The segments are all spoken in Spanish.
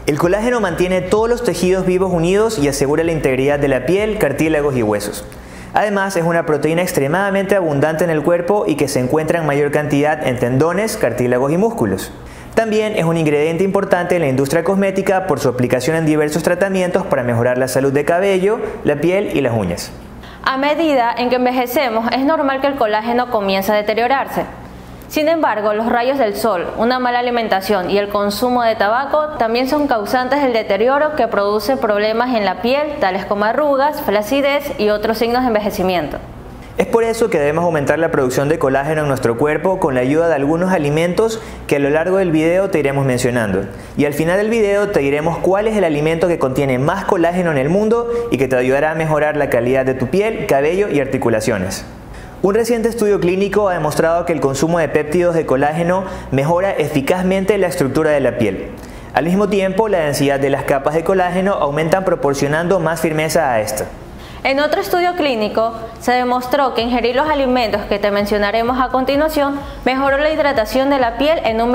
El colágeno mantiene todos los tejidos vivos unidos y asegura la integridad de la piel, cartílagos y huesos. Además, es una proteína extremadamente abundante en el cuerpo y que se encuentra en mayor cantidad en tendones, cartílagos y músculos. También es un ingrediente importante en la industria cosmética por su aplicación en diversos tratamientos para mejorar la salud de cabello, la piel y las uñas. A medida en que envejecemos, es normal que el colágeno comience a deteriorarse. Sin embargo, los rayos del sol, una mala alimentación y el consumo de tabaco también son causantes del deterioro que produce problemas en la piel, tales como arrugas, flacidez y otros signos de envejecimiento. Es por eso que debemos aumentar la producción de colágeno en nuestro cuerpo con la ayuda de algunos alimentos que a lo largo del video te iremos mencionando. Y al final del video te diremos cuál es el alimento que contiene más colágeno en el mundo y que te ayudará a mejorar la calidad de tu piel, cabello y articulaciones. Un reciente estudio clínico ha demostrado que el consumo de péptidos de colágeno mejora eficazmente la estructura de la piel. Al mismo tiempo, la densidad de las capas de colágeno aumentan proporcionando más firmeza a esta. En otro estudio clínico, se demostró que ingerir los alimentos que te mencionaremos a continuación mejoró la hidratación de la piel en un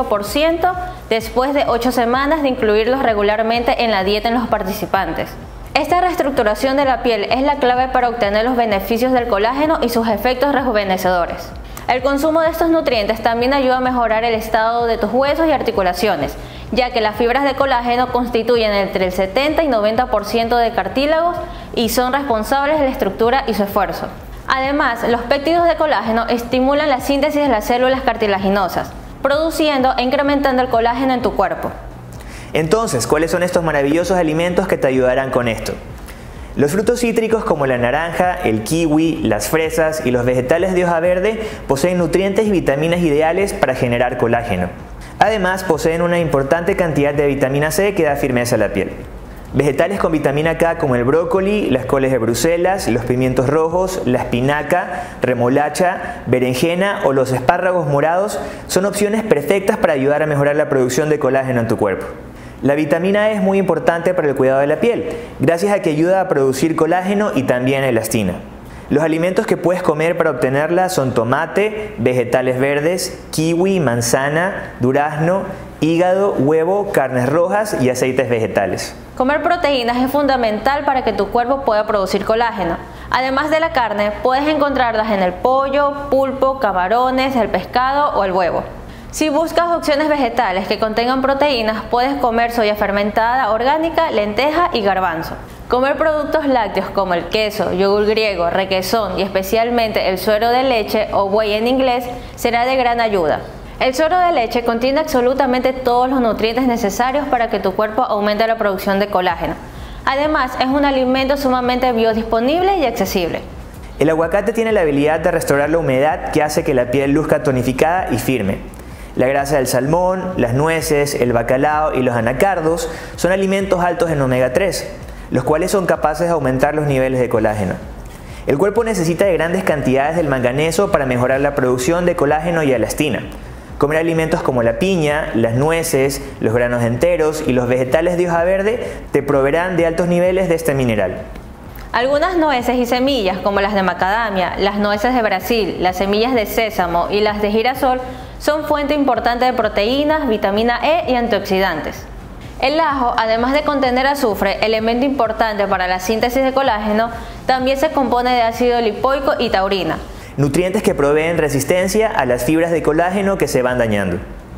28% después de 8 semanas de incluirlos regularmente en la dieta en los participantes. Esta reestructuración de la piel es la clave para obtener los beneficios del colágeno y sus efectos rejuvenecedores. El consumo de estos nutrientes también ayuda a mejorar el estado de tus huesos y articulaciones, ya que las fibras de colágeno constituyen entre el 70 y 90% de cartílagos y son responsables de la estructura y su esfuerzo. Además, los péptidos de colágeno estimulan la síntesis de las células cartilaginosas, produciendo e incrementando el colágeno en tu cuerpo. Entonces, ¿cuáles son estos maravillosos alimentos que te ayudarán con esto? Los frutos cítricos como la naranja, el kiwi, las fresas y los vegetales de hoja verde poseen nutrientes y vitaminas ideales para generar colágeno. Además, poseen una importante cantidad de vitamina C que da firmeza a la piel. Vegetales con vitamina K como el brócoli, las coles de Bruselas, los pimientos rojos, la espinaca, remolacha, berenjena o los espárragos morados son opciones perfectas para ayudar a mejorar la producción de colágeno en tu cuerpo. La vitamina E es muy importante para el cuidado de la piel, gracias a que ayuda a producir colágeno y también elastina. Los alimentos que puedes comer para obtenerla son tomate, vegetales verdes, kiwi, manzana, durazno, hígado, huevo, carnes rojas y aceites vegetales. Comer proteínas es fundamental para que tu cuerpo pueda producir colágeno. Además de la carne, puedes encontrarlas en el pollo, pulpo, camarones, el pescado o el huevo. Si buscas opciones vegetales que contengan proteínas, puedes comer soya fermentada orgánica, lenteja y garbanzo. Comer productos lácteos como el queso, yogur griego, requesón y especialmente el suero de leche o whey en inglés será de gran ayuda. El suero de leche contiene absolutamente todos los nutrientes necesarios para que tu cuerpo aumente la producción de colágeno. Además, es un alimento sumamente biodisponible y accesible. El aguacate tiene la habilidad de restaurar la humedad que hace que la piel luzca tonificada y firme. La grasa del salmón, las nueces, el bacalao y los anacardos son alimentos altos en omega 3, los cuales son capaces de aumentar los niveles de colágeno. El cuerpo necesita de grandes cantidades del manganeso para mejorar la producción de colágeno y elastina. Comer alimentos como la piña, las nueces, los granos enteros y los vegetales de hoja verde te proveerán de altos niveles de este mineral. Algunas nueces y semillas, como las de macadamia, las nueces de Brasil, las semillas de sésamo y las de girasol, son fuente importante de proteínas, vitamina E y antioxidantes. El ajo, además de contener azufre, elemento importante para la síntesis de colágeno, también se compone de ácido lipoico y taurina, nutrientes que proveen resistencia a las fibras de colágeno que se van dañando.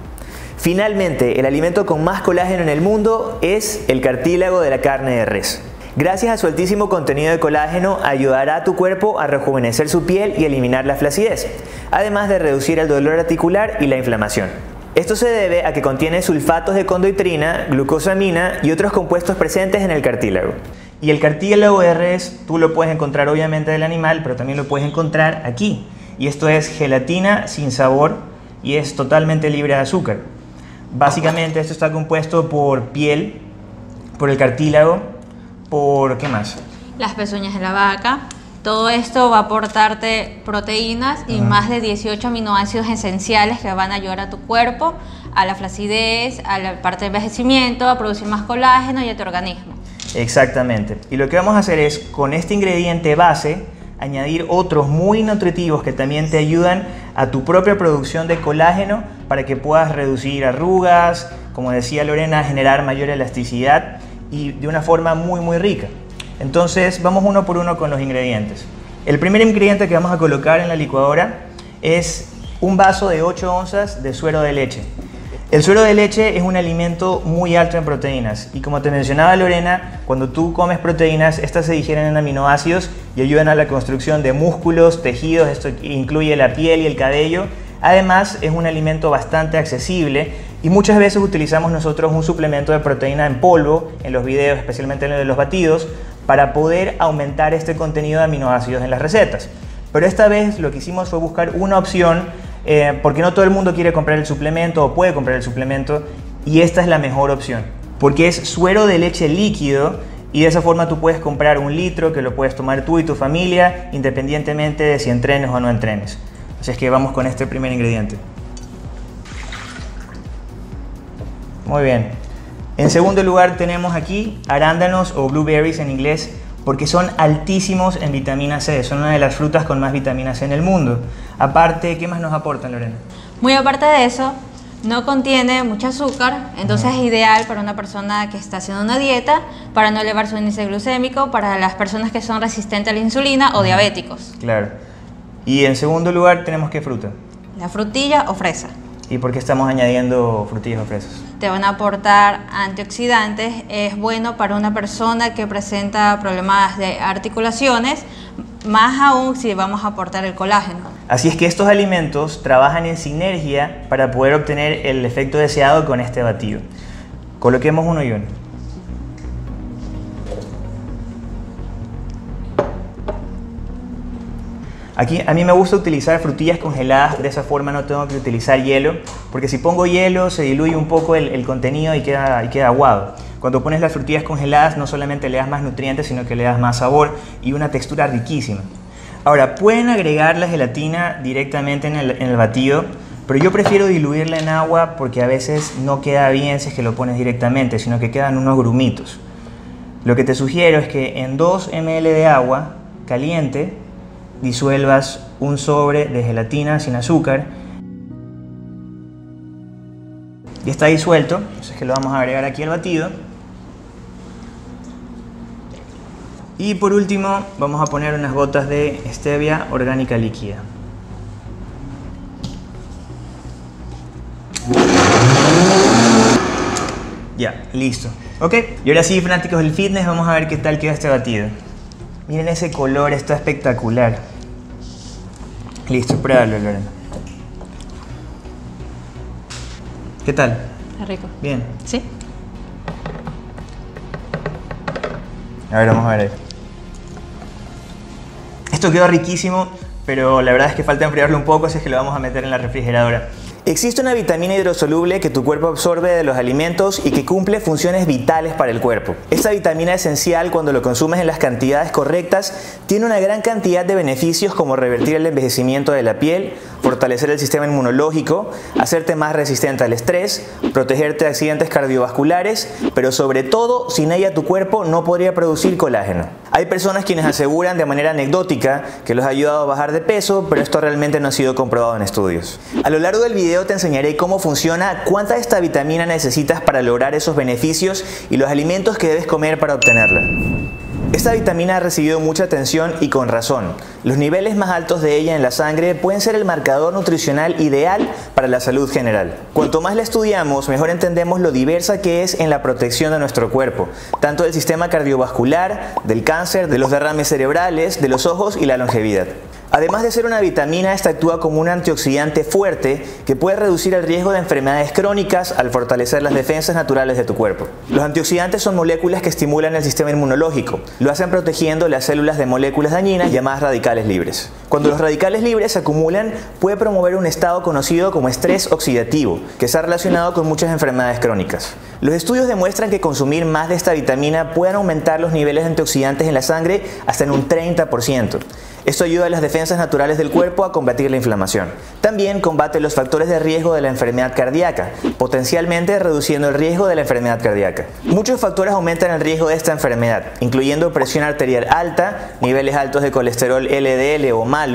Finalmente, el alimento con más colágeno en el mundo es el cartílago de la carne de res. Gracias a su altísimo contenido de colágeno, ayudará a tu cuerpo a rejuvenecer su piel y eliminar la flacidez, además de reducir el dolor articular y la inflamación. Esto se debe a que contiene sulfatos de condoitrina, glucosamina y otros compuestos presentes en el cartílago. Y el cartílago de res tú lo puedes encontrar obviamente del animal, pero también lo puedes encontrar aquí. Y esto es gelatina sin sabor y es totalmente libre de azúcar. Básicamente esto está compuesto por piel, por el cartílago, por ¿qué más? Las pezuñas de la vaca. Todo esto va a aportarte proteínas y más de 18 aminoácidos esenciales que van a ayudar a tu cuerpo, a la flacidez, a la parte de envejecimiento, a producir más colágeno y a tu organismo. Exactamente. Y lo que vamos a hacer es, con este ingrediente base, añadir otros muy nutritivos que también te ayudan a tu propia producción de colágeno para que puedas reducir arrugas, como decía Lorena, a generar mayor elasticidad y de una forma muy rica. Entonces vamos uno por uno con los ingredientes. El primer ingrediente que vamos a colocar en la licuadora es un vaso de 8 onzas de suero de leche. El suero de leche es un alimento muy alto en proteínas y como te mencionaba Lorena, cuando tú comes proteínas, estas se digieren en aminoácidos y ayudan a la construcción de músculos, tejidos, esto incluye la piel y el cabello. Además, es un alimento bastante accesible y muchas veces utilizamos nosotros un suplemento de proteína en polvo, en los videos, especialmente en los batidos, para poder aumentar este contenido de aminoácidos en las recetas. Pero esta vez lo que hicimos fue buscar una opción porque no todo el mundo quiere comprar el suplemento o puede comprar el suplemento y esta es la mejor opción porque es suero de leche líquido y de esa forma tú puedes comprar 1 litro que lo puedes tomar tú y tu familia independientemente de si entrenes o no entrenes. Así es que vamos con este primer ingrediente. Muy bien. En segundo lugar tenemos aquí arándanos o blueberries en inglés porque son altísimos en vitamina C, son una de las frutas con más vitamina C en el mundo. Aparte, ¿qué más nos aportan, Lorena? Muy aparte de eso, no contiene mucho azúcar, entonces es ideal para una persona que está haciendo una dieta, para no elevar su índice glucémico, para las personas que son resistentes a la insulina o diabéticos. Claro. Y en segundo lugar tenemos ¿qué fruta? La frutilla o fresa. ¿Y por qué estamos añadiendo frutillas o fresas? Te van a aportar antioxidantes, es bueno para una persona que presenta problemas de articulaciones, más aún si vamos a aportar el colágeno. Así es que estos alimentos trabajan en sinergia para poder obtener el efecto deseado con este batido. Coloquemos uno y uno. Aquí a mí me gusta utilizar frutillas congeladas, de esa forma no tengo que utilizar hielo, porque si pongo hielo se diluye un poco el contenido y queda aguado. Cuando pones las frutillas congeladas no solamente le das más nutrientes, sino que le das más sabor y una textura riquísima. Ahora, pueden agregar la gelatina directamente en el batido, pero yo prefiero diluirla en agua porque a veces no queda bien si es que lo pones directamente, sino que quedan unos grumitos. Lo que te sugiero es que en 2 ml de agua caliente disuelvas un sobre de gelatina sin azúcar. Y está disuelto, entonces que lo vamos a agregar aquí al batido. Y por último vamos a poner unas gotas de stevia orgánica líquida. Ya, listo. Ok, y ahora sí, fanáticos del fitness, vamos a ver qué tal queda este batido. Miren ese color, está espectacular. Listo, pruébalo, Lorena. ¿Qué tal? Está rico. Bien. ¿Sí? A ver, vamos a ver ahí. Esto quedó riquísimo, pero la verdad es que falta enfriarlo un poco, así es que lo vamos a meter en la refrigeradora. Existe una vitamina hidrosoluble que tu cuerpo absorbe de los alimentos y que cumple funciones vitales para el cuerpo. Esta vitamina esencial, cuando lo consumes en las cantidades correctas, tiene una gran cantidad de beneficios como revertir el envejecimiento de la piel, fortalecer el sistema inmunológico, hacerte más resistente al estrés, protegerte de accidentes cardiovasculares, pero sobre todo, sin ella tu cuerpo no podría producir colágeno. Hay personas quienes aseguran de manera anecdótica que los ha ayudado a bajar de peso, pero esto realmente no ha sido comprobado en estudios. A lo largo del video te enseñaré cómo funciona, cuánta de esta vitamina necesitas para lograr esos beneficios y los alimentos que debes comer para obtenerla. Esta vitamina ha recibido mucha atención y con razón. Los niveles más altos de ella en la sangre pueden ser el marcador nutricional ideal para la salud general. Cuanto más la estudiamos, mejor entendemos lo diversa que es en la protección de nuestro cuerpo, tanto del sistema cardiovascular, del cáncer, de los derrames cerebrales, de los ojos y la longevidad. Además de ser una vitamina, esta actúa como un antioxidante fuerte que puede reducir el riesgo de enfermedades crónicas al fortalecer las defensas naturales de tu cuerpo. Los antioxidantes son moléculas que estimulan el sistema inmunológico. Lo hacen protegiendo las células de moléculas dañinas llamadas radicales libres. Cuando los radicales libres se acumulan, puede promover un estado conocido como estrés oxidativo, que está relacionado con muchas enfermedades crónicas. Los estudios demuestran que consumir más de esta vitamina puede aumentar los niveles de antioxidantes en la sangre hasta en un 30%. Esto ayuda a las defensas naturales del cuerpo a combatir la inflamación. También combate los factores de riesgo de la enfermedad cardíaca, potencialmente reduciendo el riesgo de la enfermedad cardíaca. Muchos factores aumentan el riesgo de esta enfermedad, incluyendo presión arterial alta, niveles altos de colesterol LDL o malo,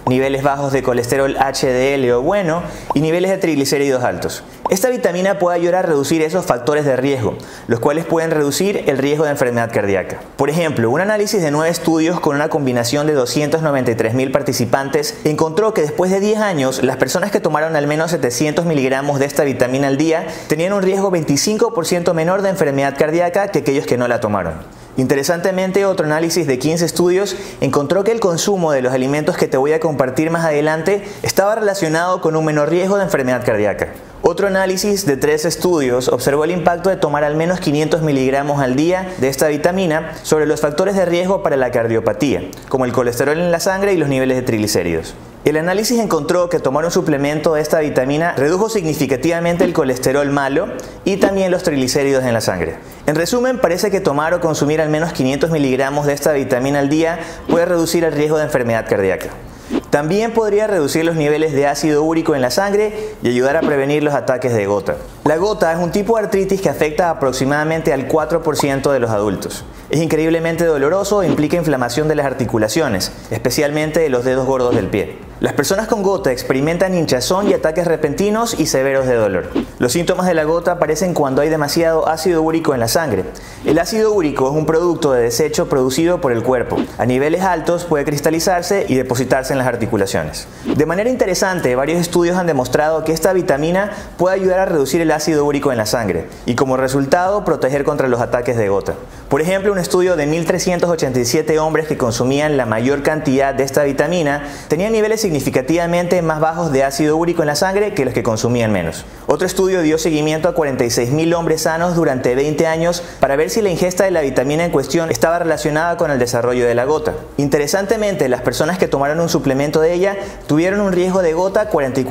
niveles bajos de colesterol HDL o bueno y niveles de triglicéridos altos. Esta vitamina puede ayudar a reducir esos factores de riesgo, los cuales pueden reducir el riesgo de enfermedad cardíaca. Por ejemplo, un análisis de 9 estudios con una combinación de 293.000 participantes encontró que después de 10 años, las personas que tomaron al menos 700 miligramos de esta vitamina al día tenían un riesgo 25% menor de enfermedad cardíaca que aquellos que no la tomaron. Interesantemente, otro análisis de 15 estudios encontró que el consumo de los alimentos que te voy a compartir más adelante estaba relacionado con un menor riesgo de enfermedad cardíaca. Otro análisis de 3 estudios observó el impacto de tomar al menos 500 miligramos al día de esta vitamina sobre los factores de riesgo para la cardiopatía, como el colesterol en la sangre y los niveles de triglicéridos. El análisis encontró que tomar un suplemento de esta vitamina redujo significativamente el colesterol malo y también los triglicéridos en la sangre. En resumen, parece que tomar o consumir al menos 500 miligramos de esta vitamina al día puede reducir el riesgo de enfermedad cardíaca. También podría reducir los niveles de ácido úrico en la sangre y ayudar a prevenir los ataques de gota. La gota es un tipo de artritis que afecta aproximadamente al 4% de los adultos. Es increíblemente doloroso e implica inflamación de las articulaciones, especialmente de los dedos gordos del pie. Las personas con gota experimentan hinchazón y ataques repentinos y severos de dolor. Los síntomas de la gota aparecen cuando hay demasiado ácido úrico en la sangre. El ácido úrico es un producto de desecho producido por el cuerpo. A niveles altos puede cristalizarse y depositarse en las articulaciones. De manera interesante, varios estudios han demostrado que esta vitamina puede ayudar a reducir el ácido úrico en la sangre y como resultado proteger contra los ataques de gota. Por ejemplo, un estudio de 1.387 hombres que consumían la mayor cantidad de esta vitamina tenían niveles significativamente más bajos de ácido úrico en la sangre que los que consumían menos. Otro estudio dio seguimiento a 46.000 hombres sanos durante 20 años para ver si la ingesta de la vitamina en cuestión estaba relacionada con el desarrollo de la gota. Interesantemente, las personas que tomaron un suplemento de ella tuvieron un riesgo de gota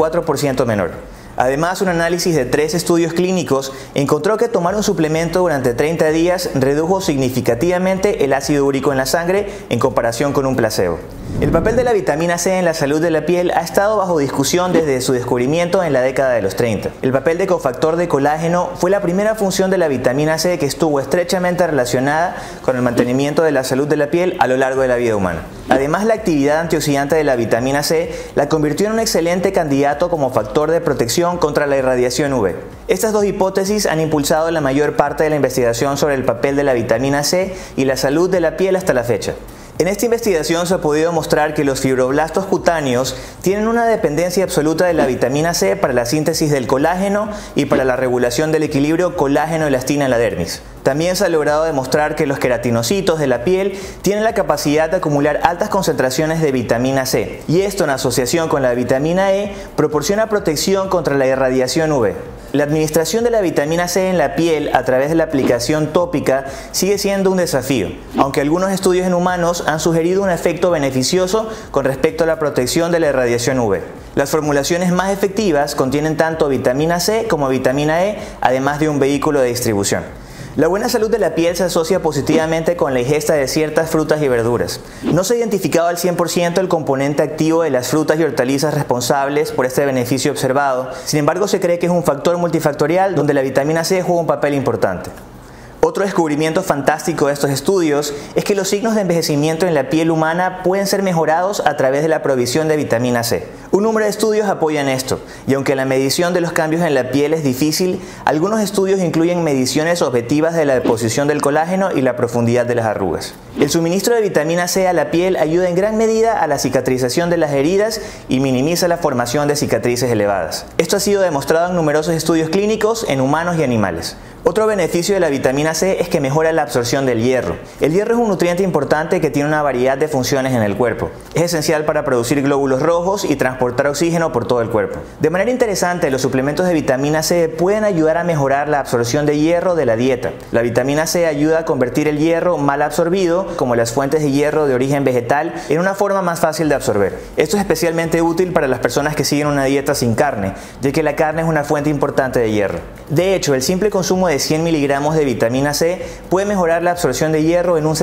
44% menor. Además, un análisis de 3 estudios clínicos encontró que tomar un suplemento durante 30 días redujo significativamente el ácido úrico en la sangre en comparación con un placebo. El papel de la vitamina C en la salud de la piel ha estado bajo discusión desde su descubrimiento en la década de los 30. El papel de cofactor de colágeno fue la primera función de la vitamina C que estuvo estrechamente relacionada con el mantenimiento de la salud de la piel a lo largo de la vida humana. Además, la actividad antioxidante de la vitamina C la convirtió en un excelente candidato como factor de protección contra la irradiación UV. Estas dos hipótesis han impulsado la mayor parte de la investigación sobre el papel de la vitamina C y la salud de la piel hasta la fecha. En esta investigación se ha podido mostrar que los fibroblastos cutáneos tienen una dependencia absoluta de la vitamina C para la síntesis del colágeno y para la regulación del equilibrio colágeno-elastina en la dermis. También se ha logrado demostrar que los queratinocitos de la piel tienen la capacidad de acumular altas concentraciones de vitamina C, y esto en asociación con la vitamina E proporciona protección contra la irradiación UV. La administración de la vitamina C en la piel a través de la aplicación tópica sigue siendo un desafío, aunque algunos estudios en humanos han sugerido un efecto beneficioso con respecto a la protección de la irradiación UV. Las formulaciones más efectivas contienen tanto vitamina C como vitamina E, además de un vehículo de distribución. La buena salud de la piel se asocia positivamente con la ingesta de ciertas frutas y verduras. No se ha identificado al 100% el componente activo de las frutas y hortalizas responsables por este beneficio observado. Sin embargo, se cree que es un factor multifactorial donde la vitamina C juega un papel importante. Otro descubrimiento fantástico de estos estudios es que los signos de envejecimiento en la piel humana pueden ser mejorados a través de la provisión de vitamina C. Un número de estudios apoyan esto, y aunque la medición de los cambios en la piel es difícil, algunos estudios incluyen mediciones objetivas de la deposición del colágeno y la profundidad de las arrugas. El suministro de vitamina C a la piel ayuda en gran medida a la cicatrización de las heridas y minimiza la formación de cicatrices elevadas. Esto ha sido demostrado en numerosos estudios clínicos en humanos y animales. Otro beneficio de la vitamina C es que mejora la absorción del hierro. El hierro es un nutriente importante que tiene una variedad de funciones en el cuerpo. Es esencial para producir glóbulos rojos y transportar oxígeno por todo el cuerpo. De manera interesante, los suplementos de vitamina C pueden ayudar a mejorar la absorción de hierro de la dieta. La vitamina C ayuda a convertir el hierro mal absorbido, como las fuentes de hierro de origen vegetal, en una forma más fácil de absorber. Esto es especialmente útil para las personas que siguen una dieta sin carne, ya que la carne es una fuente importante de hierro. De hecho, el simple consumo de 100 miligramos de vitamina C puede mejorar la absorción de hierro en un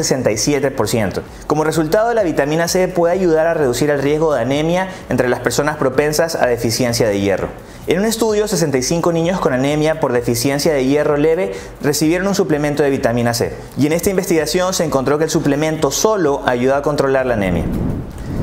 67%. Como resultado, la vitamina C puede ayudar a reducir el riesgo de anemia entre las personas propensas a deficiencia de hierro. En un estudio, 65 niños con anemia por deficiencia de hierro leve recibieron un suplemento de vitamina C, y en esta investigación se encontró que el suplemento solo ayuda a controlar la anemia.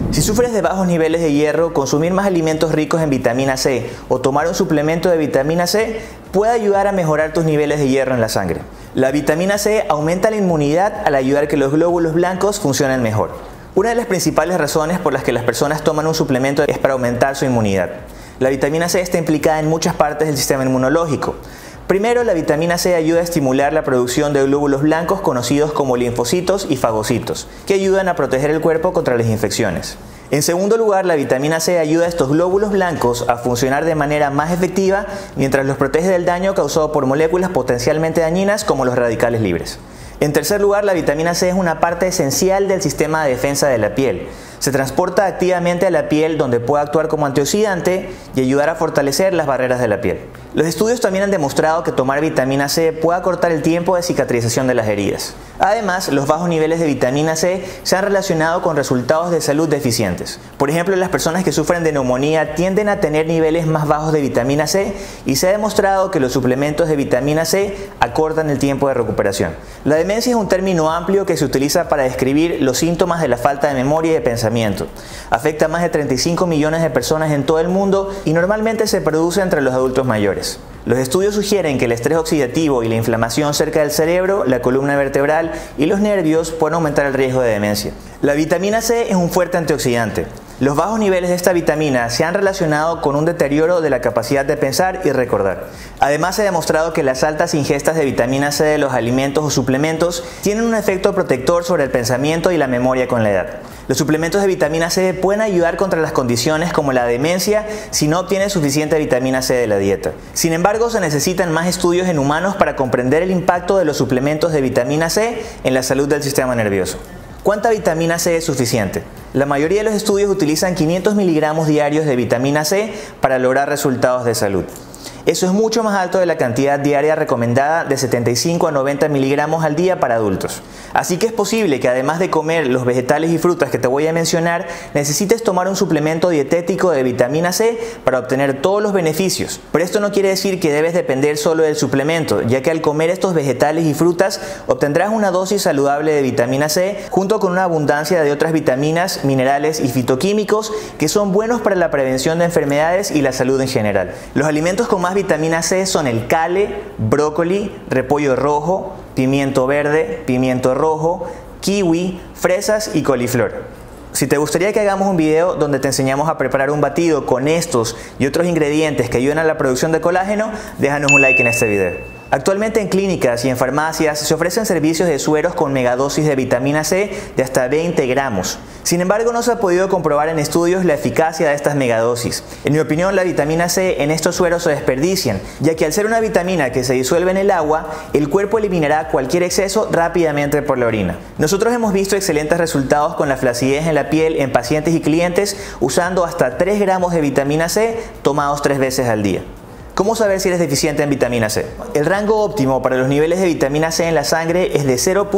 Si sufres de bajos niveles de hierro, consumir más alimentos ricos en vitamina C o tomar un suplemento de vitamina C puede ayudar a mejorar tus niveles de hierro en la sangre. La vitamina C aumenta la inmunidad al ayudar a que los glóbulos blancos funcionen mejor. Una de las principales razones por las que las personas toman un suplemento es para aumentar su inmunidad. La vitamina C está implicada en muchas partes del sistema inmunológico. Primero, la vitamina C ayuda a estimular la producción de glóbulos blancos conocidos como linfocitos y fagocitos, que ayudan a proteger el cuerpo contra las infecciones. En segundo lugar, la vitamina C ayuda a estos glóbulos blancos a funcionar de manera más efectiva mientras los protege del daño causado por moléculas potencialmente dañinas como los radicales libres. En tercer lugar, la vitamina C es una parte esencial del sistema de defensa de la piel. Se transporta activamente a la piel donde puede actuar como antioxidante y ayudar a fortalecer las barreras de la piel. Los estudios también han demostrado que tomar vitamina C puede acortar el tiempo de cicatrización de las heridas. Además, los bajos niveles de vitamina C se han relacionado con resultados de salud deficientes. Por ejemplo, las personas que sufren de neumonía tienden a tener niveles más bajos de vitamina C y se ha demostrado que los suplementos de vitamina C acortan el tiempo de recuperación. La demencia es un término amplio que se utiliza para describir los síntomas de la falta de memoria y de pensamiento. Afecta a más de 35 millones de personas en todo el mundo y normalmente se produce entre los adultos mayores. Los estudios sugieren que el estrés oxidativo y la inflamación cerca del cerebro, la columna vertebral y los nervios pueden aumentar el riesgo de demencia. La vitamina C es un fuerte antioxidante. Los bajos niveles de esta vitamina se han relacionado con un deterioro de la capacidad de pensar y recordar. Además, se ha demostrado que las altas ingestas de vitamina C de los alimentos o suplementos tienen un efecto protector sobre el pensamiento y la memoria con la edad. Los suplementos de vitamina C pueden ayudar contra las condiciones como la demencia si no obtienes suficiente vitamina C de la dieta. Sin embargo, se necesitan más estudios en humanos para comprender el impacto de los suplementos de vitamina C en la salud del sistema nervioso. ¿Cuánta vitamina C es suficiente? La mayoría de los estudios utilizan 500 miligramos diarios de vitamina C para lograr resultados de salud. Eso es mucho más alto de la cantidad diaria recomendada de 75 a 90 miligramos al día para adultos. Así que es posible que además de comer los vegetales y frutas que te voy a mencionar, necesites tomar un suplemento dietético de vitamina C para obtener todos los beneficios. Pero esto no quiere decir que debes depender solo del suplemento, ya que al comer estos vegetales y frutas obtendrás una dosis saludable de vitamina C junto con una abundancia de otras vitaminas, minerales y fitoquímicos que son buenos para la prevención de enfermedades y la salud en general. Los alimentos con más vitamina C son el kale, brócoli, repollo rojo, pimiento verde, pimiento rojo, kiwi, fresas y coliflor. Si te gustaría que hagamos un video donde te enseñamos a preparar un batido con estos y otros ingredientes que ayudan a la producción de colágeno, déjanos un like en este video. Actualmente en clínicas y en farmacias se ofrecen servicios de sueros con megadosis de vitamina C de hasta 20 gramos. Sin embargo, no se ha podido comprobar en estudios la eficacia de estas megadosis. En mi opinión, la vitamina C en estos sueros se desperdician, ya que al ser una vitamina que se disuelve en el agua, el cuerpo eliminará cualquier exceso rápidamente por la orina. Nosotros hemos visto excelentes resultados con la flacidez en la piel en pacientes y clientes usando hasta 3 gramos de vitamina C tomados 3 veces al día. ¿Cómo saber si eres deficiente en vitamina C? El rango óptimo para los niveles de vitamina C en la sangre es de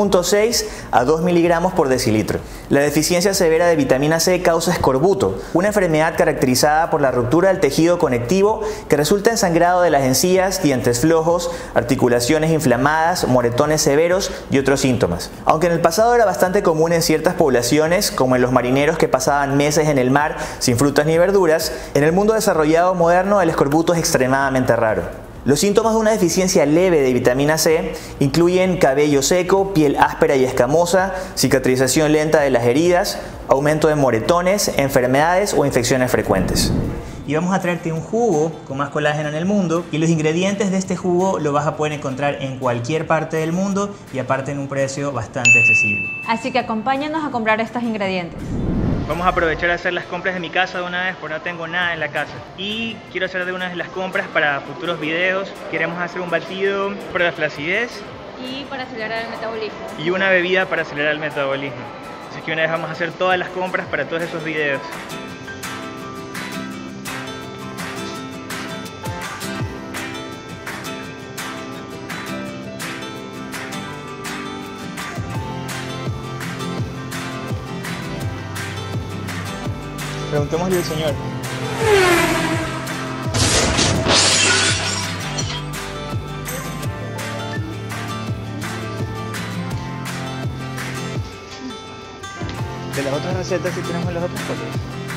0.6 a 2 miligramos por decilitro. La deficiencia severa de vitamina C causa escorbuto, una enfermedad caracterizada por la ruptura del tejido conectivo que resulta en sangrado de las encías, dientes flojos, articulaciones inflamadas, moretones severos y otros síntomas. Aunque en el pasado era bastante común en ciertas poblaciones, como en los marineros que pasaban meses en el mar sin frutas ni verduras, en el mundo desarrollado moderno el escorbuto es extremadamente raro. Los síntomas de una deficiencia leve de vitamina C incluyen cabello seco, piel áspera y escamosa, cicatrización lenta de las heridas, aumento de moretones, enfermedades o infecciones frecuentes. Y vamos a traerte un jugo con más colágeno en el mundo y los ingredientes de este jugo lo vas a poder encontrar en cualquier parte del mundo y aparte en un precio bastante accesible. Así que acompáñanos a comprar estos ingredientes. Vamos a aprovechar a hacer las compras de mi casa de una vez porque no tengo nada en la casa. Y quiero hacer de una vez las compras para futuros videos. Queremos hacer un batido para la flacidez. Y para acelerar el metabolismo. Y una bebida para acelerar el metabolismo. Así que una vez vamos a hacer todas las compras para todos esos videos. Preguntémosle al señor. De las otras recetas sí tenemos las otras cosas.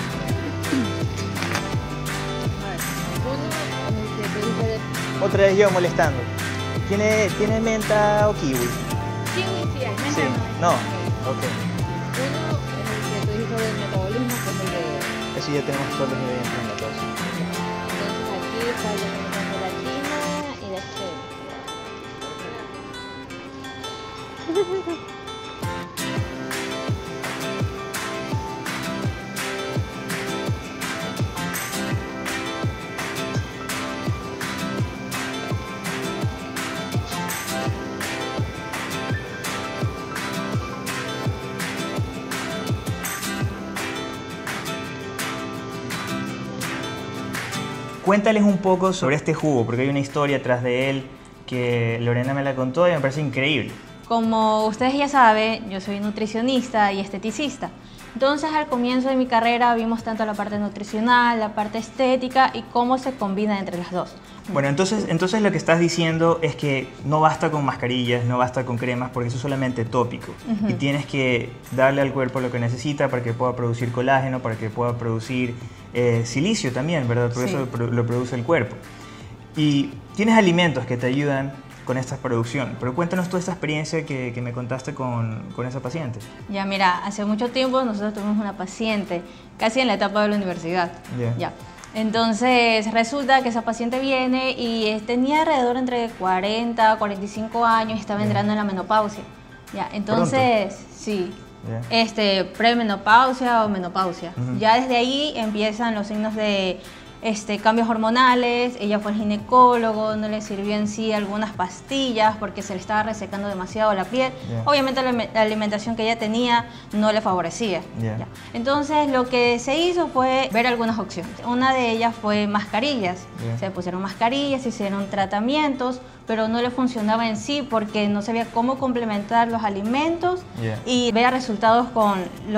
Otra vez yo molestando. ¿Tiene menta o kiwi? Kiwi sí hay, menta Sí. no. No. Ok. Uno es el que tú dices del metabolismo, que es el de... Eso ya tenemos todos los ingredientes en la tos. Entonces aquí está la gelatina y la crema. Cuéntales un poco sobre este jugo, porque hay una historia atrás de él que Lorena me la contó y me parece increíble. Como ustedes ya saben, yo soy nutricionista y esteticista. Entonces, al comienzo de mi carrera vimos tanto la parte nutricional, la parte estética y cómo se combina entre las dos. Bueno, entonces lo que estás diciendo es que no basta con mascarillas, no basta con cremas, porque eso es solamente tópico. Y tienes que darle al cuerpo lo que necesita para que pueda producir colágeno, para que pueda producir silicio también, ¿verdad? Por Sí. eso lo produce el cuerpo. Y tienes alimentos que te ayudan con esta producción. Pero cuéntanos toda esta experiencia que me contaste con esa paciente. Ya, mira, hace mucho tiempo nosotros tuvimos una paciente, casi en la etapa de la universidad. Ya. Ya. Entonces, resulta que esa paciente viene y tenía alrededor entre 40 a 45 años y estaba Ya. entrando en la menopausia. Ya, entonces, sí. Ya. Premenopausia o menopausia. Ujú. Ya desde ahí empiezan los signos de cambios hormonales. Ella fue al ginecólogo, no le sirvió en sí algunas pastillas porque se le estaba resecando demasiado la piel. Ya. Obviamente la alimentación que ella tenía no le favorecía. Ya. Ya. Entonces lo que se hizo fue ver algunas opciones. Una de ellas fue mascarillas. Ya. Se pusieron mascarillas, se hicieron tratamientos, pero no le funcionaba en sí porque no sabía cómo complementar los alimentos Ya. y veía resultados con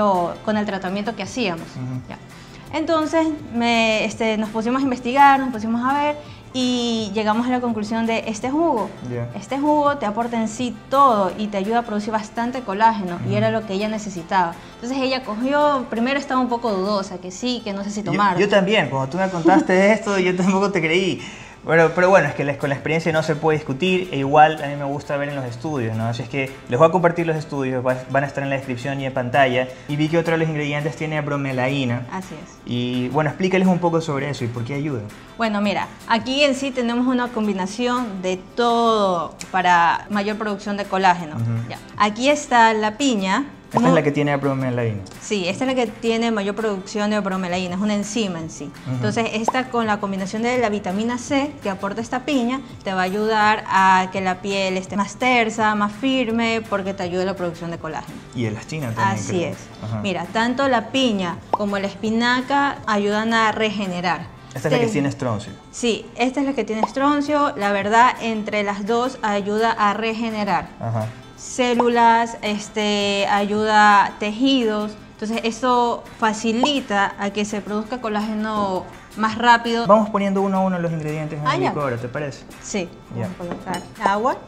el tratamiento que hacíamos. Ujú. Ya. Entonces nos pusimos a investigar, nos pusimos a ver y llegamos a la conclusión de este jugo. Ya. Este jugo te aporta en sí todo y te ayuda a producir bastante colágeno y era lo que ella necesitaba. Entonces ella cogió, primero estaba un poco dudosa, que sí, que no sé si tomar. Yo también, cuando tú me contaste esto, yo tampoco te creí. Pero bueno, es que con la experiencia no se puede discutir, e igual a mí me gusta ver en los estudios, ¿no? Así es que les voy a compartir los estudios, van a estar en la descripción y en pantalla. Y vi que otro de los ingredientes tiene bromelaína. Así es. Y bueno, explícales un poco sobre eso y por qué ayuda. Bueno, mira, aquí en sí tenemos una combinación de todo para mayor producción de colágeno. Ujú. Ya. Aquí está la piña. Esta es la que tiene bromelaína. Sí, esta es la que tiene mayor producción de bromelaína, es una enzima en sí. Ujú. Entonces, esta con la combinación de la vitamina C que aporta esta piña, te va a ayudar a que la piel esté más tersa, más firme, porque te ayuda a la producción de colágeno. Y elastina también. Así creo. es. Ajá. Mira, tanto la piña como la espinaca ayudan a regenerar. Esta es la que tiene estroncio. Sí, esta es la que tiene estroncio. La verdad, entre las dos ayuda a regenerar Ajá. células, ayuda a tejidos. Entonces, eso facilita a que se produzca colágeno más rápido. Vamos poniendo uno a uno los ingredientes en el ya. licuadora, ¿te parece? Sí, Ya. vamos a colocar agua.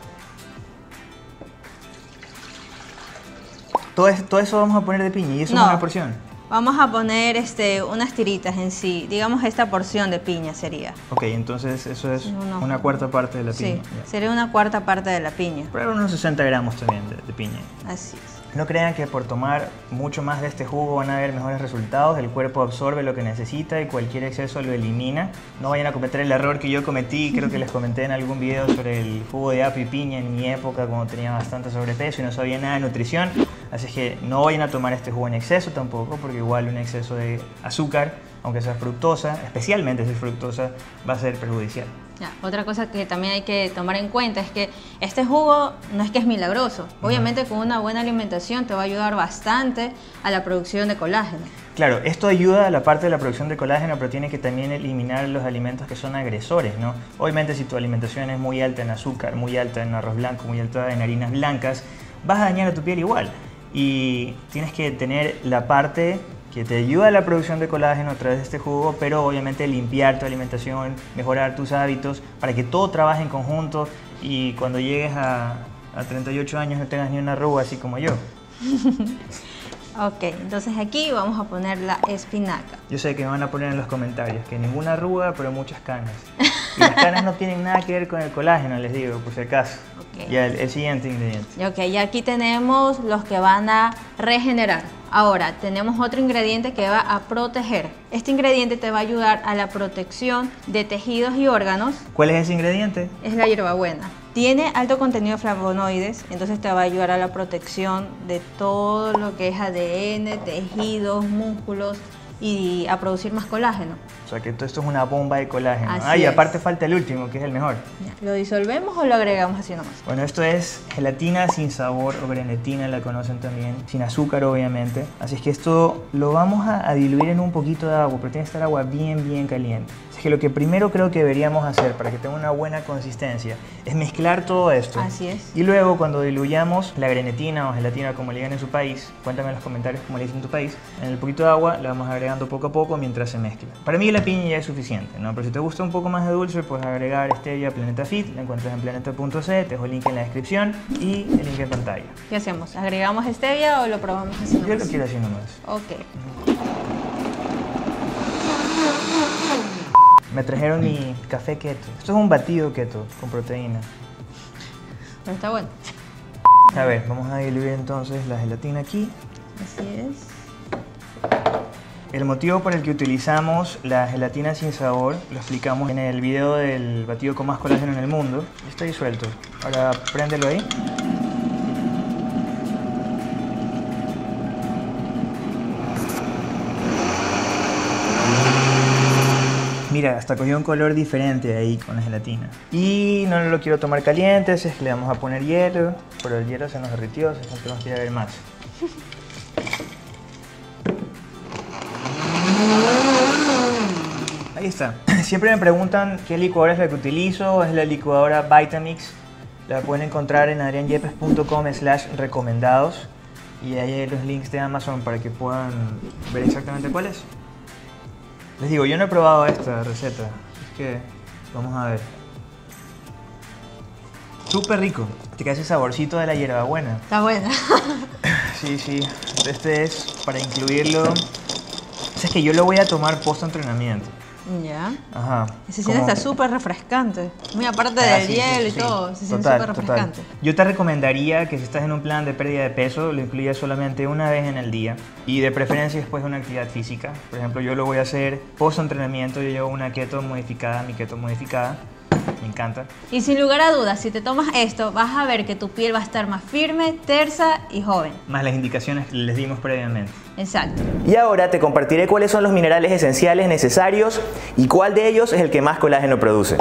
Todo eso vamos a poner de piña y eso No. es una porción. Vamos a poner unas tiritas en sí. Digamos, esta porción de piña sería. Ok, entonces eso es Uno. una cuarta parte de la piña. Sí, Ya. sería una cuarta parte de la piña. Pero unos 60 gramos también de piña. Así es. No crean que por tomar mucho más de este jugo van a haber mejores resultados. El cuerpo absorbe lo que necesita y cualquier exceso lo elimina. No vayan a cometer el error que yo cometí. Creo que les comenté en algún video sobre el jugo de apio y piña en mi época cuando tenía bastante sobrepeso y no sabía nada de nutrición. Así es que no vayan a tomar este jugo en exceso tampoco, porque igual un exceso de azúcar, aunque sea fructosa, especialmente si es fructosa, va a ser perjudicial. Ya, otra cosa que también hay que tomar en cuenta es que este jugo no es que es milagroso. Obviamente con una buena alimentación te va a ayudar bastante a la producción de colágeno. Claro, esto ayuda a la parte de la producción de colágeno, pero tiene que también eliminar los alimentos que son agresores, ¿no? Obviamente si tu alimentación es muy alta en azúcar, muy alta en arroz blanco, muy alta en harinas blancas, vas a dañar a tu piel igual. Y tienes que tener la parte que te ayuda a la producción de colágeno a través de este jugo, pero obviamente limpiar tu alimentación, mejorar tus hábitos, para que todo trabaje en conjunto y cuando llegues a 38 años no tengas ni una arruga así como yo. Ok, entonces aquí vamos a poner la espinaca. Yo sé que me van a poner en los comentarios que ninguna arruga, pero muchas canas. Y las canas no tienen nada que ver con el colágeno, les digo, por si acaso. Ok. Ya el siguiente ingrediente. Ok, y aquí tenemos los que van a regenerar. Ahora, tenemos otro ingrediente que va a proteger. Este ingrediente te va a ayudar a la protección de tejidos y órganos. ¿Cuál es ese ingrediente? Es la hierbabuena. Tiene alto contenido de flavonoides, entonces te va a ayudar a la protección de todo lo que es ADN, tejidos, músculos y a producir más colágeno. O sea que todo esto es una bomba de colágeno. Así Y es. aparte falta el último, que es el mejor. Ya, ¿lo disolvemos o lo agregamos así nomás? Bueno, esto es gelatina sin sabor o grenetina, la conocen también, sin azúcar obviamente. Así es que esto lo vamos a diluir en un poquito de agua, pero tiene que estar agua bien caliente. Así que lo que primero creo que deberíamos hacer para que tenga una buena consistencia es mezclar todo esto. Así es. Y luego cuando diluyamos la grenetina o gelatina como le digan en su país, cuéntame en los comentarios cómo le dicen en tu país, en el poquito de agua la vamos agregando poco a poco mientras se mezcla. Para mí la piña ya es suficiente, ¿no? Pero si te gusta un poco más de dulce, puedes agregar stevia Planeta Fit, la encuentras en planeta.c, te dejo el link en la descripción y el link en pantalla. ¿Qué hacemos? ¿Agregamos stevia o lo probamos así Yo nomás? lo quiero así nomás. Ok. Me trajeron mi café keto. Esto es un batido keto con proteína. Pero está bueno. A ver, vamos a diluir entonces la gelatina aquí. Así es. El motivo por el que utilizamos la gelatina sin sabor lo explicamos en el video del batido con más colágeno en el mundo. Está disuelto. Ahora préndelo ahí. Mira, hasta cogió un color diferente ahí con la gelatina. Y no lo quiero tomar caliente, así es que le vamos a poner hielo. Pero el hielo se nos derritió, así que no tenemos que ir a ver más. Ahí está. Siempre me preguntan qué licuadora es la que utilizo. Es la licuadora Vitamix. La pueden encontrar en adrianyepes.com/recomendados. Y ahí hay los links de Amazon para que puedan ver exactamente cuál es. Les digo, yo no he probado esta receta. Es que vamos a ver. Súper rico. Te queda ese saborcito de la hierbabuena. Está buena. Sí, sí. Este es para incluirlo. O sea, es que yo lo voy a tomar post entrenamiento. Ya. Ajá. Se siente hasta súper refrescante. Muy aparte Ah, del sí, hielo sí, y sí. todo. Se siente Total, súper total. refrescante. Yo te recomendaría que si estás en un plan de pérdida de peso, lo incluyas solamente una vez en el día y de preferencia después de una actividad física. Por ejemplo, yo lo voy a hacer post entrenamiento. Yo llevo una keto modificada, mi keto modificada. Me encanta. Y sin lugar a dudas, si te tomas esto, vas a ver que tu piel va a estar más firme, tersa y joven. Más las indicaciones que les dimos previamente. Exacto. Y ahora te compartiré cuáles son los minerales esenciales necesarios y cuál de ellos es el que más colágeno produce.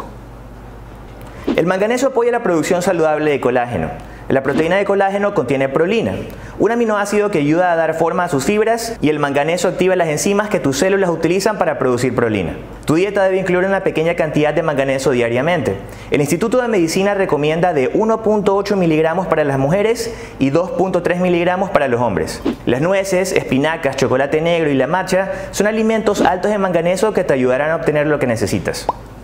El manganeso apoya la producción saludable de colágeno. La proteína de colágeno contiene prolina, un aminoácido que ayuda a dar forma a sus fibras, y el manganeso activa las enzimas que tus células utilizan para producir prolina. Tu dieta debe incluir una pequeña cantidad de manganeso diariamente. El Instituto de Medicina recomienda de 1.8 miligramos para las mujeres y 2.3 miligramos para los hombres. Las nueces, espinacas, chocolate negro y la matcha son alimentos altos en manganeso que te ayudarán a obtener lo que necesitas.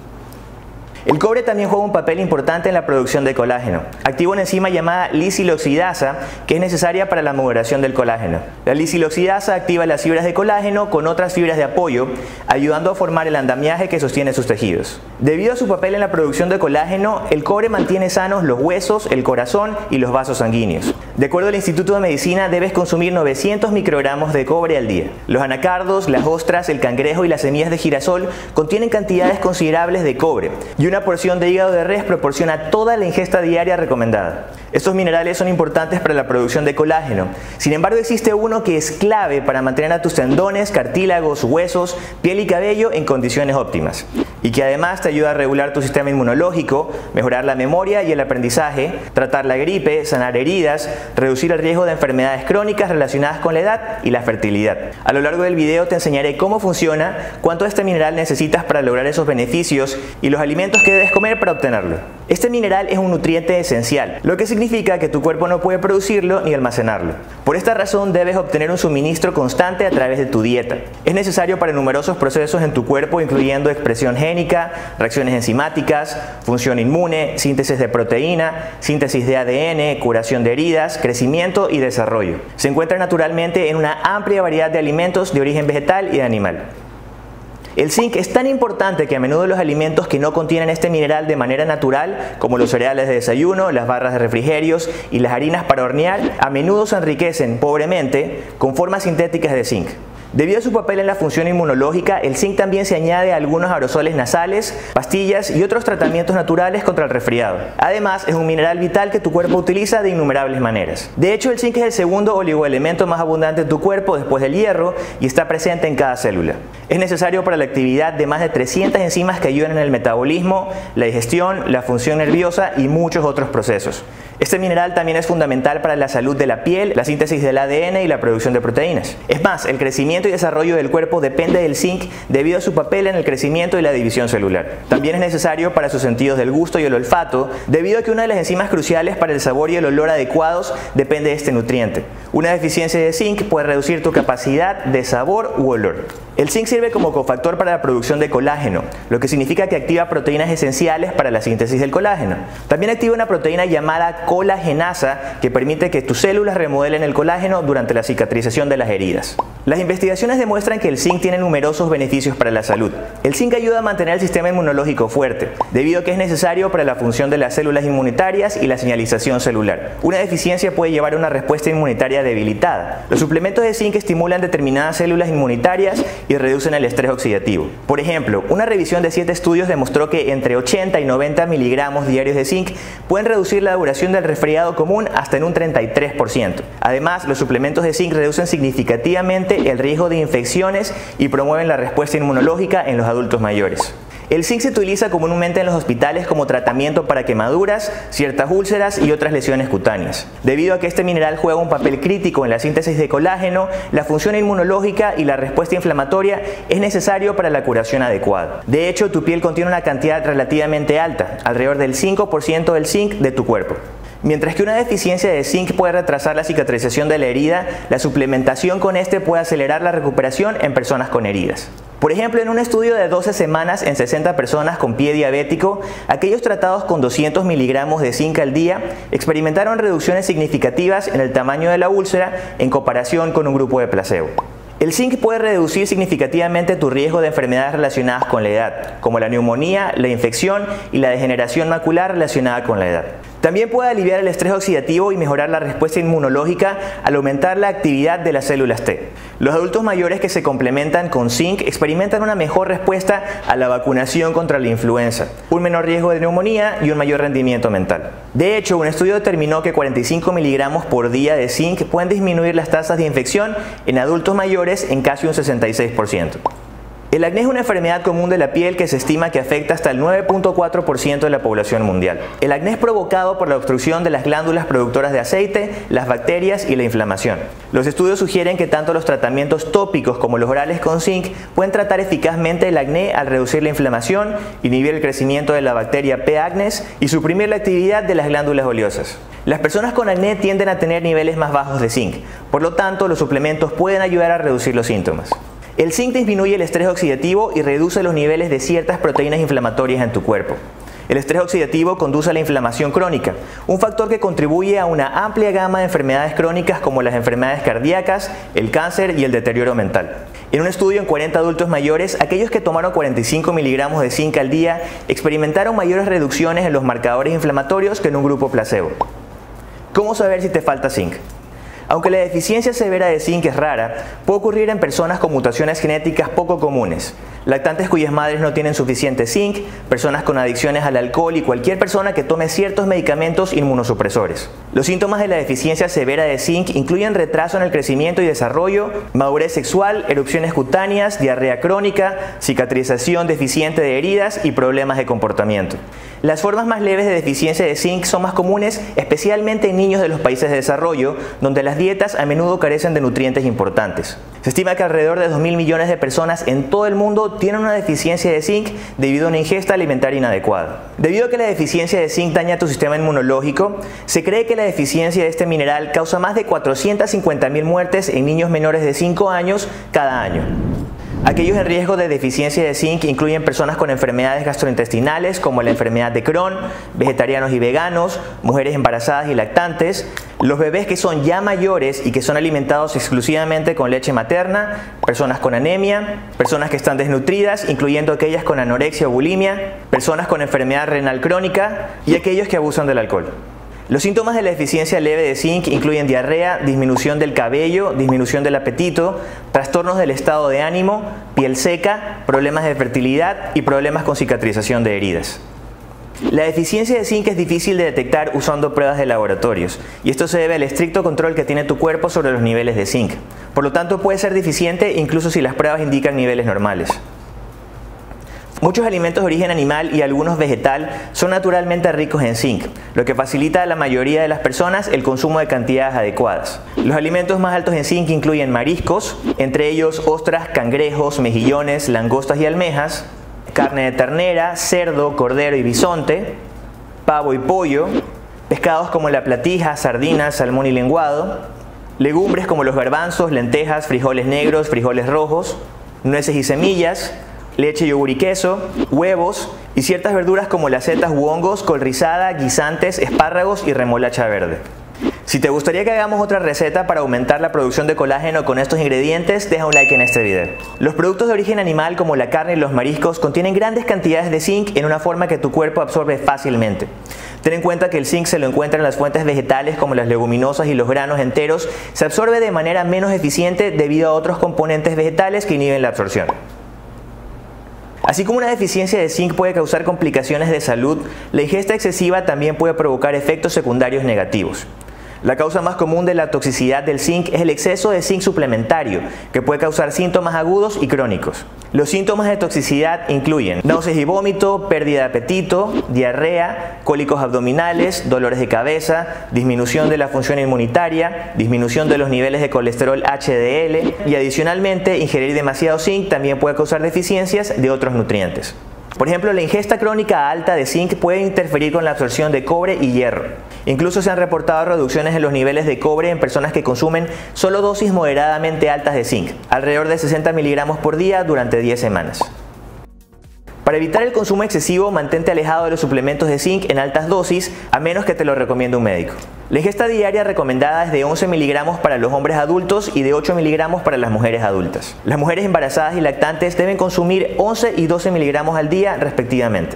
El cobre también juega un papel importante en la producción de colágeno. Activa una enzima llamada lisiloxidasa que es necesaria para la maduración del colágeno. La lisiloxidasa activa las fibras de colágeno con otras fibras de apoyo, ayudando a formar el andamiaje que sostiene sus tejidos. Debido a su papel en la producción de colágeno, el cobre mantiene sanos los huesos, el corazón y los vasos sanguíneos. De acuerdo al Instituto de Medicina, debes consumir 900 microgramos de cobre al día. Los anacardos, las ostras, el cangrejo y las semillas de girasol contienen cantidades considerables de cobre, y una porción de hígado de res proporciona toda la ingesta diaria recomendada. Estos minerales son importantes para la producción de colágeno. Sin embargo, existe uno que es clave para mantener a tus tendones, cartílagos, huesos, piel y cabello en condiciones óptimas, y que además te ayuda a regular tu sistema inmunológico, mejorar la memoria y el aprendizaje, tratar la gripe, sanar heridas, reducir el riesgo de enfermedades crónicas relacionadas con la edad y la fertilidad. A lo largo del video te enseñaré cómo funciona, cuánto de este mineral necesitas para lograr esos beneficios y los alimentos que debes comer para obtenerlo. Este mineral es un nutriente esencial, lo que significa significa que tu cuerpo no puede producirlo ni almacenarlo. Por esta razón debes obtener un suministro constante a través de tu dieta. Es necesario para numerosos procesos en tu cuerpo, incluyendo expresión génica, reacciones enzimáticas, función inmune, síntesis de proteína, síntesis de ADN, curación de heridas, crecimiento y desarrollo. Se encuentra naturalmente en una amplia variedad de alimentos de origen vegetal y animal. El zinc es tan importante que a menudo los alimentos que no contienen este mineral de manera natural, como los cereales de desayuno, las barras de refrigerios y las harinas para hornear, a menudo se enriquecen pobremente con formas sintéticas de zinc. Debido a su papel en la función inmunológica, el zinc también se añade a algunos aerosoles nasales, pastillas y otros tratamientos naturales contra el resfriado. Además, es un mineral vital que tu cuerpo utiliza de innumerables maneras. De hecho, el zinc es el segundo oligoelemento más abundante en tu cuerpo después del hierro y está presente en cada célula. Es necesario para la actividad de más de 300 enzimas que ayudan en el metabolismo, la digestión, la función nerviosa y muchos otros procesos. Este mineral también es fundamental para la salud de la piel, la síntesis del ADN y la producción de proteínas. Es más, el crecimiento y desarrollo del cuerpo depende del zinc debido a su papel en el crecimiento y la división celular. También es necesario para sus sentidos del gusto y el olfato, debido a que una de las enzimas cruciales para el sabor y el olor adecuados depende de este nutriente. Una deficiencia de zinc puede reducir tu capacidad de sabor u olor. El zinc sirve como cofactor para la producción de colágeno, lo que significa que activa proteínas esenciales para la síntesis del colágeno. También activa una proteína llamada colagenasa que permite que tus células remodelen el colágeno durante la cicatrización de las heridas. Las investigaciones demuestran que el zinc tiene numerosos beneficios para la salud. El zinc ayuda a mantener el sistema inmunológico fuerte, debido a que es necesario para la función de las células inmunitarias y la señalización celular. Una deficiencia puede llevar a una respuesta inmunitaria debilitada. Los suplementos de zinc estimulan determinadas células inmunitarias y reducen el estrés oxidativo. Por ejemplo, una revisión de 7 estudios demostró que entre 80 y 90 miligramos diarios de zinc pueden reducir la duración del resfriado común hasta en un 33%. Además, los suplementos de zinc reducen significativamente el riesgo de infecciones y promueven la respuesta inmunológica en los adultos mayores. El zinc se utiliza comúnmente en los hospitales como tratamiento para quemaduras, ciertas úlceras y otras lesiones cutáneas. Debido a que este mineral juega un papel crítico en la síntesis de colágeno, la función inmunológica y la respuesta inflamatoria, es necesario para la curación adecuada. De hecho, tu piel contiene una cantidad relativamente alta, alrededor del 5% del zinc de tu cuerpo. Mientras que una deficiencia de zinc puede retrasar la cicatrización de la herida, la suplementación con este puede acelerar la recuperación en personas con heridas. Por ejemplo, en un estudio de 12 semanas en 60 personas con pie diabético, aquellos tratados con 200 miligramos de zinc al día experimentaron reducciones significativas en el tamaño de la úlcera en comparación con un grupo de placebo. El zinc puede reducir significativamente tu riesgo de enfermedades relacionadas con la edad, como la neumonía, la infección y la degeneración macular relacionada con la edad. También puede aliviar el estrés oxidativo y mejorar la respuesta inmunológica al aumentar la actividad de las células T. Los adultos mayores que se complementan con zinc experimentan una mejor respuesta a la vacunación contra la influenza, un menor riesgo de neumonía y un mayor rendimiento mental. De hecho, un estudio determinó que 45 miligramos por día de zinc pueden disminuir las tasas de infección en adultos mayores en casi un 66%. El acné es una enfermedad común de la piel que se estima que afecta hasta el 9.4% de la población mundial. El acné es provocado por la obstrucción de las glándulas productoras de aceite, las bacterias y la inflamación. Los estudios sugieren que tanto los tratamientos tópicos como los orales con zinc pueden tratar eficazmente el acné al reducir la inflamación, inhibir el crecimiento de la bacteria P. acnes y suprimir la actividad de las glándulas oleosas. Las personas con acné tienden a tener niveles más bajos de zinc, por lo tanto los suplementos pueden ayudar a reducir los síntomas. El zinc disminuye el estrés oxidativo y reduce los niveles de ciertas proteínas inflamatorias en tu cuerpo. El estrés oxidativo conduce a la inflamación crónica, un factor que contribuye a una amplia gama de enfermedades crónicas como las enfermedades cardíacas, el cáncer y el deterioro mental. En un estudio en 40 adultos mayores, aquellos que tomaron 45 miligramos de zinc al día experimentaron mayores reducciones en los marcadores inflamatorios que en un grupo placebo. ¿Cómo saber si te falta zinc? Aunque la deficiencia severa de zinc es rara, puede ocurrir en personas con mutaciones genéticas poco comunes, lactantes cuyas madres no tienen suficiente zinc, personas con adicciones al alcohol y cualquier persona que tome ciertos medicamentos inmunosupresores. Los síntomas de la deficiencia severa de zinc incluyen retraso en el crecimiento y desarrollo, madurez sexual, erupciones cutáneas, diarrea crónica, cicatrización deficiente de heridas y problemas de comportamiento. Las formas más leves de deficiencia de zinc son más comunes, especialmente en niños de los países de desarrollo, donde las dietas a menudo carecen de nutrientes importantes. Se estima que alrededor de 2.000 millones de personas en todo el mundo tienen una deficiencia de zinc debido a una ingesta alimentaria inadecuada. Debido a que la deficiencia de zinc daña tu sistema inmunológico, se cree que la deficiencia de este mineral causa más de 450.000 muertes en niños menores de 5 años cada año. Aquellos en riesgo de deficiencia de zinc incluyen personas con enfermedades gastrointestinales como la enfermedad de Crohn, vegetarianos y veganos, mujeres embarazadas y lactantes, los bebés que son ya mayores y que son alimentados exclusivamente con leche materna, personas con anemia, personas que están desnutridas, incluyendo aquellas con anorexia o bulimia, personas con enfermedad renal crónica y aquellos que abusan del alcohol. Los síntomas de la deficiencia leve de zinc incluyen diarrea, disminución del cabello, disminución del apetito, trastornos del estado de ánimo, piel seca, problemas de fertilidad y problemas con cicatrización de heridas. La deficiencia de zinc es difícil de detectar usando pruebas de laboratorios, y esto se debe al estricto control que tiene tu cuerpo sobre los niveles de zinc. Por lo tanto, puede ser deficiente incluso si las pruebas indican niveles normales. Muchos alimentos de origen animal y algunos vegetal son naturalmente ricos en zinc, lo que facilita a la mayoría de las personas el consumo de cantidades adecuadas. Los alimentos más altos en zinc incluyen mariscos, entre ellos ostras, cangrejos, mejillones, langostas y almejas, carne de ternera, cerdo, cordero y bisonte, pavo y pollo, pescados como la platija, sardinas, salmón y lenguado, legumbres como los garbanzos, lentejas, frijoles negros, frijoles rojos, nueces y semillas, leche, yogur y queso, huevos y ciertas verduras como las setas u hongos, col rizada, guisantes, espárragos y remolacha verde. Si te gustaría que hagamos otra receta para aumentar la producción de colágeno con estos ingredientes, deja un like en este video. Los productos de origen animal como la carne y los mariscos contienen grandes cantidades de zinc en una forma que tu cuerpo absorbe fácilmente. Ten en cuenta que el zinc se lo encuentra en las fuentes vegetales como las leguminosas y los granos enteros, se absorbe de manera menos eficiente debido a otros componentes vegetales que inhiben la absorción. Así como una deficiencia de zinc puede causar complicaciones de salud, la ingesta excesiva también puede provocar efectos secundarios negativos. La causa más común de la toxicidad del zinc es el exceso de zinc suplementario, que puede causar síntomas agudos y crónicos. Los síntomas de toxicidad incluyen náuseas y vómito, pérdida de apetito, diarrea, cólicos abdominales, dolores de cabeza, disminución de la función inmunitaria, disminución de los niveles de colesterol HDL y adicionalmente ingerir demasiado zinc también puede causar deficiencias de otros nutrientes. Por ejemplo, la ingesta crónica alta de zinc puede interferir con la absorción de cobre y hierro. Incluso se han reportado reducciones en los niveles de cobre en personas que consumen solo dosis moderadamente altas de zinc, alrededor de 60 miligramos por día durante 10 semanas. Para evitar el consumo excesivo, mantente alejado de los suplementos de zinc en altas dosis, a menos que te lo recomiende un médico. La ingesta diaria recomendada es de 11 miligramos para los hombres adultos y de 8 miligramos para las mujeres adultas. Las mujeres embarazadas y lactantes deben consumir 11 y 12 miligramos al día respectivamente.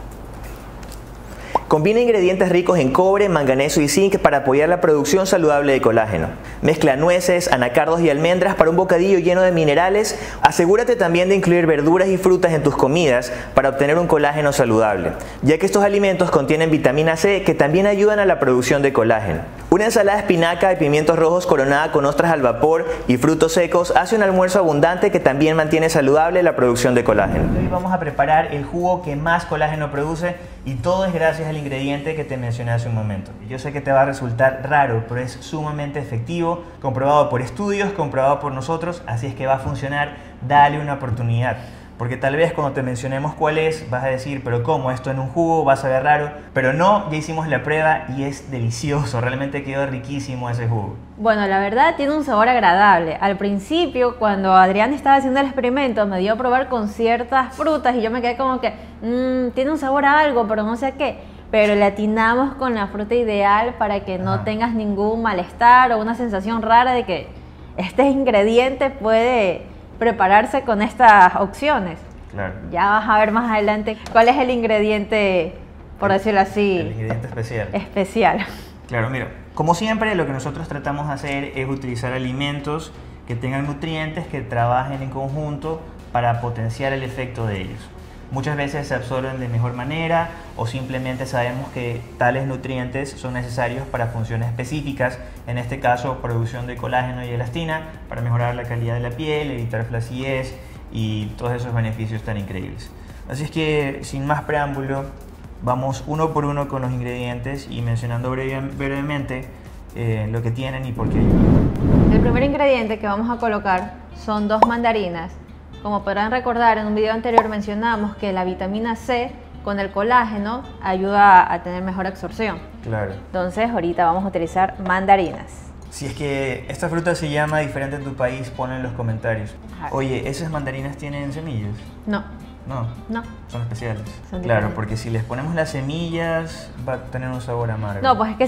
Combina ingredientes ricos en cobre, manganeso y zinc para apoyar la producción saludable de colágeno. Mezcla nueces, anacardos y almendras para un bocadillo lleno de minerales. Asegúrate también de incluir verduras y frutas en tus comidas para obtener un colágeno saludable, ya que estos alimentos contienen vitamina C que también ayudan a la producción de colágeno. Una ensalada de espinaca y pimientos rojos coronada con ostras al vapor y frutos secos hace un almuerzo abundante que también mantiene saludable la producción de colágeno. Hoy vamos a preparar el jugo que más colágeno produce y todo es gracias al ingrediente que te mencioné hace un momento. Yo sé que te va a resultar raro, pero es sumamente efectivo, comprobado por estudios, comprobado por nosotros, así es que va a funcionar, dale una oportunidad. Porque tal vez cuando te mencionemos cuál es, vas a decir, pero ¿cómo? Esto en un jugo va a saber raro. Pero no, ya hicimos la prueba y es delicioso, realmente quedó riquísimo ese jugo. Bueno, la verdad tiene un sabor agradable. Al principio, cuando Adrián estaba haciendo el experimento, me dio a probar con ciertas frutas y yo me quedé como que, tiene un sabor a algo, pero no sé a qué. Pero le atinamos con la fruta ideal para que no tengas ningún malestar o una sensación rara de que este ingrediente puede prepararse con estas opciones. Claro. Ya vas a ver más adelante cuál es el ingrediente, por decirlo así, el ingrediente especial. Especial. Claro, mira, como siempre lo que nosotros tratamos de hacer es utilizar alimentos que tengan nutrientes que trabajen en conjunto para potenciar el efecto de ellos. Muchas veces se absorben de mejor manera o simplemente sabemos que tales nutrientes son necesarios para funciones específicas, en este caso producción de colágeno y elastina para mejorar la calidad de la piel, evitar flacidez y todos esos beneficios tan increíbles. Así es que sin más preámbulo vamos uno por uno con los ingredientes y mencionando brevemente lo que tienen y por qué. El primer ingrediente que vamos a colocar son 2 mandarinas. Como podrán recordar, en un video anterior mencionamos que la vitamina C con el colágeno ayuda a tener mejor absorción. Claro. Entonces ahorita vamos a utilizar mandarinas. Si es que esta fruta se llama diferente en tu país, ponlo en los comentarios. Ajá. Oye, ¿esas mandarinas tienen semillas? No, No, no. son especiales. Son Claro, diferentes. porque si les ponemos las semillas va a tener un sabor amargo. No, pues es que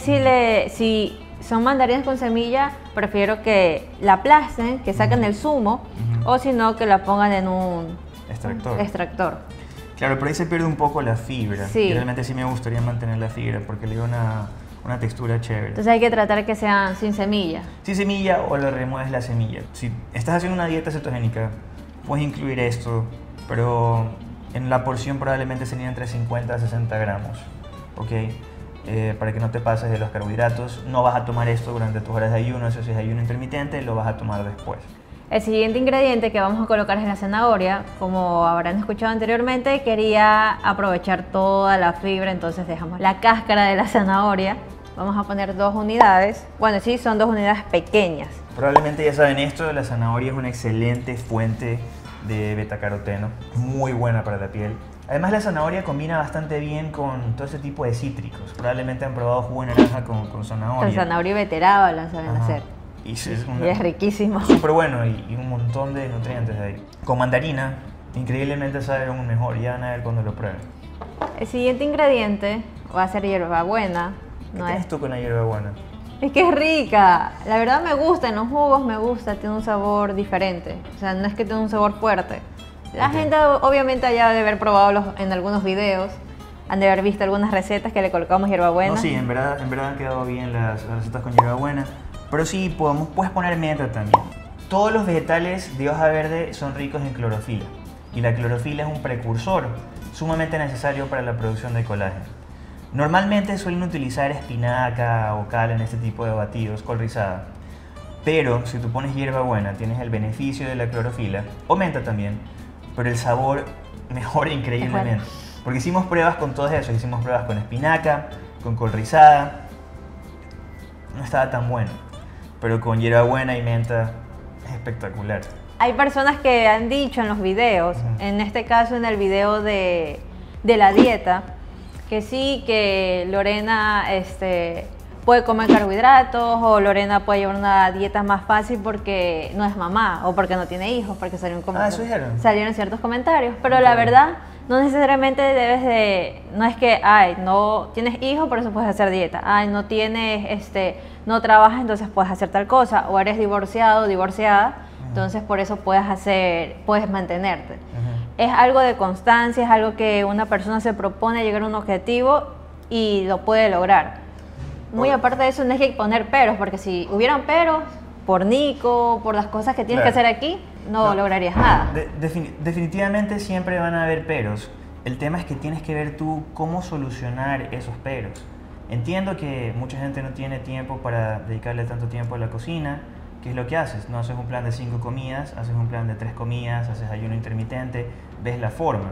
si son mandarinas con semilla, prefiero que la aplasten, que saquen el zumo, Ujú. o si no, que la pongan en un Extractor. extractor. Claro, pero ahí se pierde un poco la fibra. Sí. Y realmente sí me gustaría mantener la fibra porque le da una textura chévere. Entonces hay que tratar que sean sin semilla. Sin semilla o le remueves la semilla. Si estás haciendo una dieta cetogénica, puedes incluir esto, pero en la porción probablemente serían entre 50 a 60 gramos. ¿Ok? Para que no te pases de los carbohidratos. No vas a tomar esto durante tus horas de ayuno, eso sí es ayuno intermitente, lo vas a tomar después. El siguiente ingrediente que vamos a colocar es la zanahoria. Como habrán escuchado anteriormente, quería aprovechar toda la fibra, entonces dejamos la cáscara de la zanahoria. Vamos a poner 2 unidades. Bueno, sí, son 2 unidades pequeñas. Probablemente ya saben esto, la zanahoria es una excelente fuente de betacaroteno, muy buena para la piel. Además la zanahoria combina bastante bien con todo ese tipo de cítricos. Probablemente han probado jugo de naranja con zanahoria. Con zanahoria y beteraba la saben Ajá. hacer. Y es Y es riquísimo. súper bueno y un montón de nutrientes de ahí. Con mandarina, increíblemente sabe aún mejor, ya van a ver cuando lo prueben. El siguiente ingrediente va a ser hierbabuena. ¿Qué No tienes es... tú con la hierbabuena? Es que es rica. La verdad me gusta, en los jugos me gusta, tiene un sabor diferente. O sea, no es que tenga un sabor fuerte. La Ok. gente obviamente ya debe haber probado en algunos videos, han de haber visto algunas recetas que le colocamos hierbabuena. No, sí, en verdad han quedado bien las recetas con hierbabuena. Pero sí, puedes poner menta también. Todos los vegetales de hoja verde son ricos en clorofila. Y la clorofila es un precursor sumamente necesario para la producción de colágeno. Normalmente suelen utilizar espinaca o cal en este tipo de batidos, col rizada. Pero si tú pones hierbabuena, tienes el beneficio de la clorofila, o menta también, pero el sabor mejora increíblemente. Porque hicimos pruebas con todo eso, hicimos pruebas con espinaca, con col rizada, no estaba tan bueno, pero con hierbabuena y menta es espectacular. Hay personas que han dicho en los videos, Ujú. en este caso en el video de la dieta, que sí, que Lorena puede comer carbohidratos o Lorena puede llevar una dieta más fácil porque no es mamá o porque no tiene hijos, porque ¿Eso dijeron? salieron ciertos comentarios. Pero Ok. la verdad, no necesariamente no es que, ay, no tienes hijos, por eso puedes hacer dieta. Ay, no tienes, no trabajas, entonces puedes hacer tal cosa. O eres divorciado o divorciada, entonces por eso puedes mantenerte. Ujú. Es algo de constancia, es algo que una persona se propone llegar a un objetivo y lo puede lograr. Muy Oh. aparte de eso, no hay que poner peros, porque si hubieran peros, por Nico, por las cosas que tienes Claro. que hacer aquí, no lograrías nada. Definitivamente siempre van a haber peros. El tema es que tienes que ver tú cómo solucionar esos peros. Entiendo que mucha gente no tiene tiempo para dedicarle tanto tiempo a la cocina. ¿Qué es lo que haces? No haces un plan de 5 comidas, haces un plan de 3 comidas, haces ayuno intermitente, ves la forma.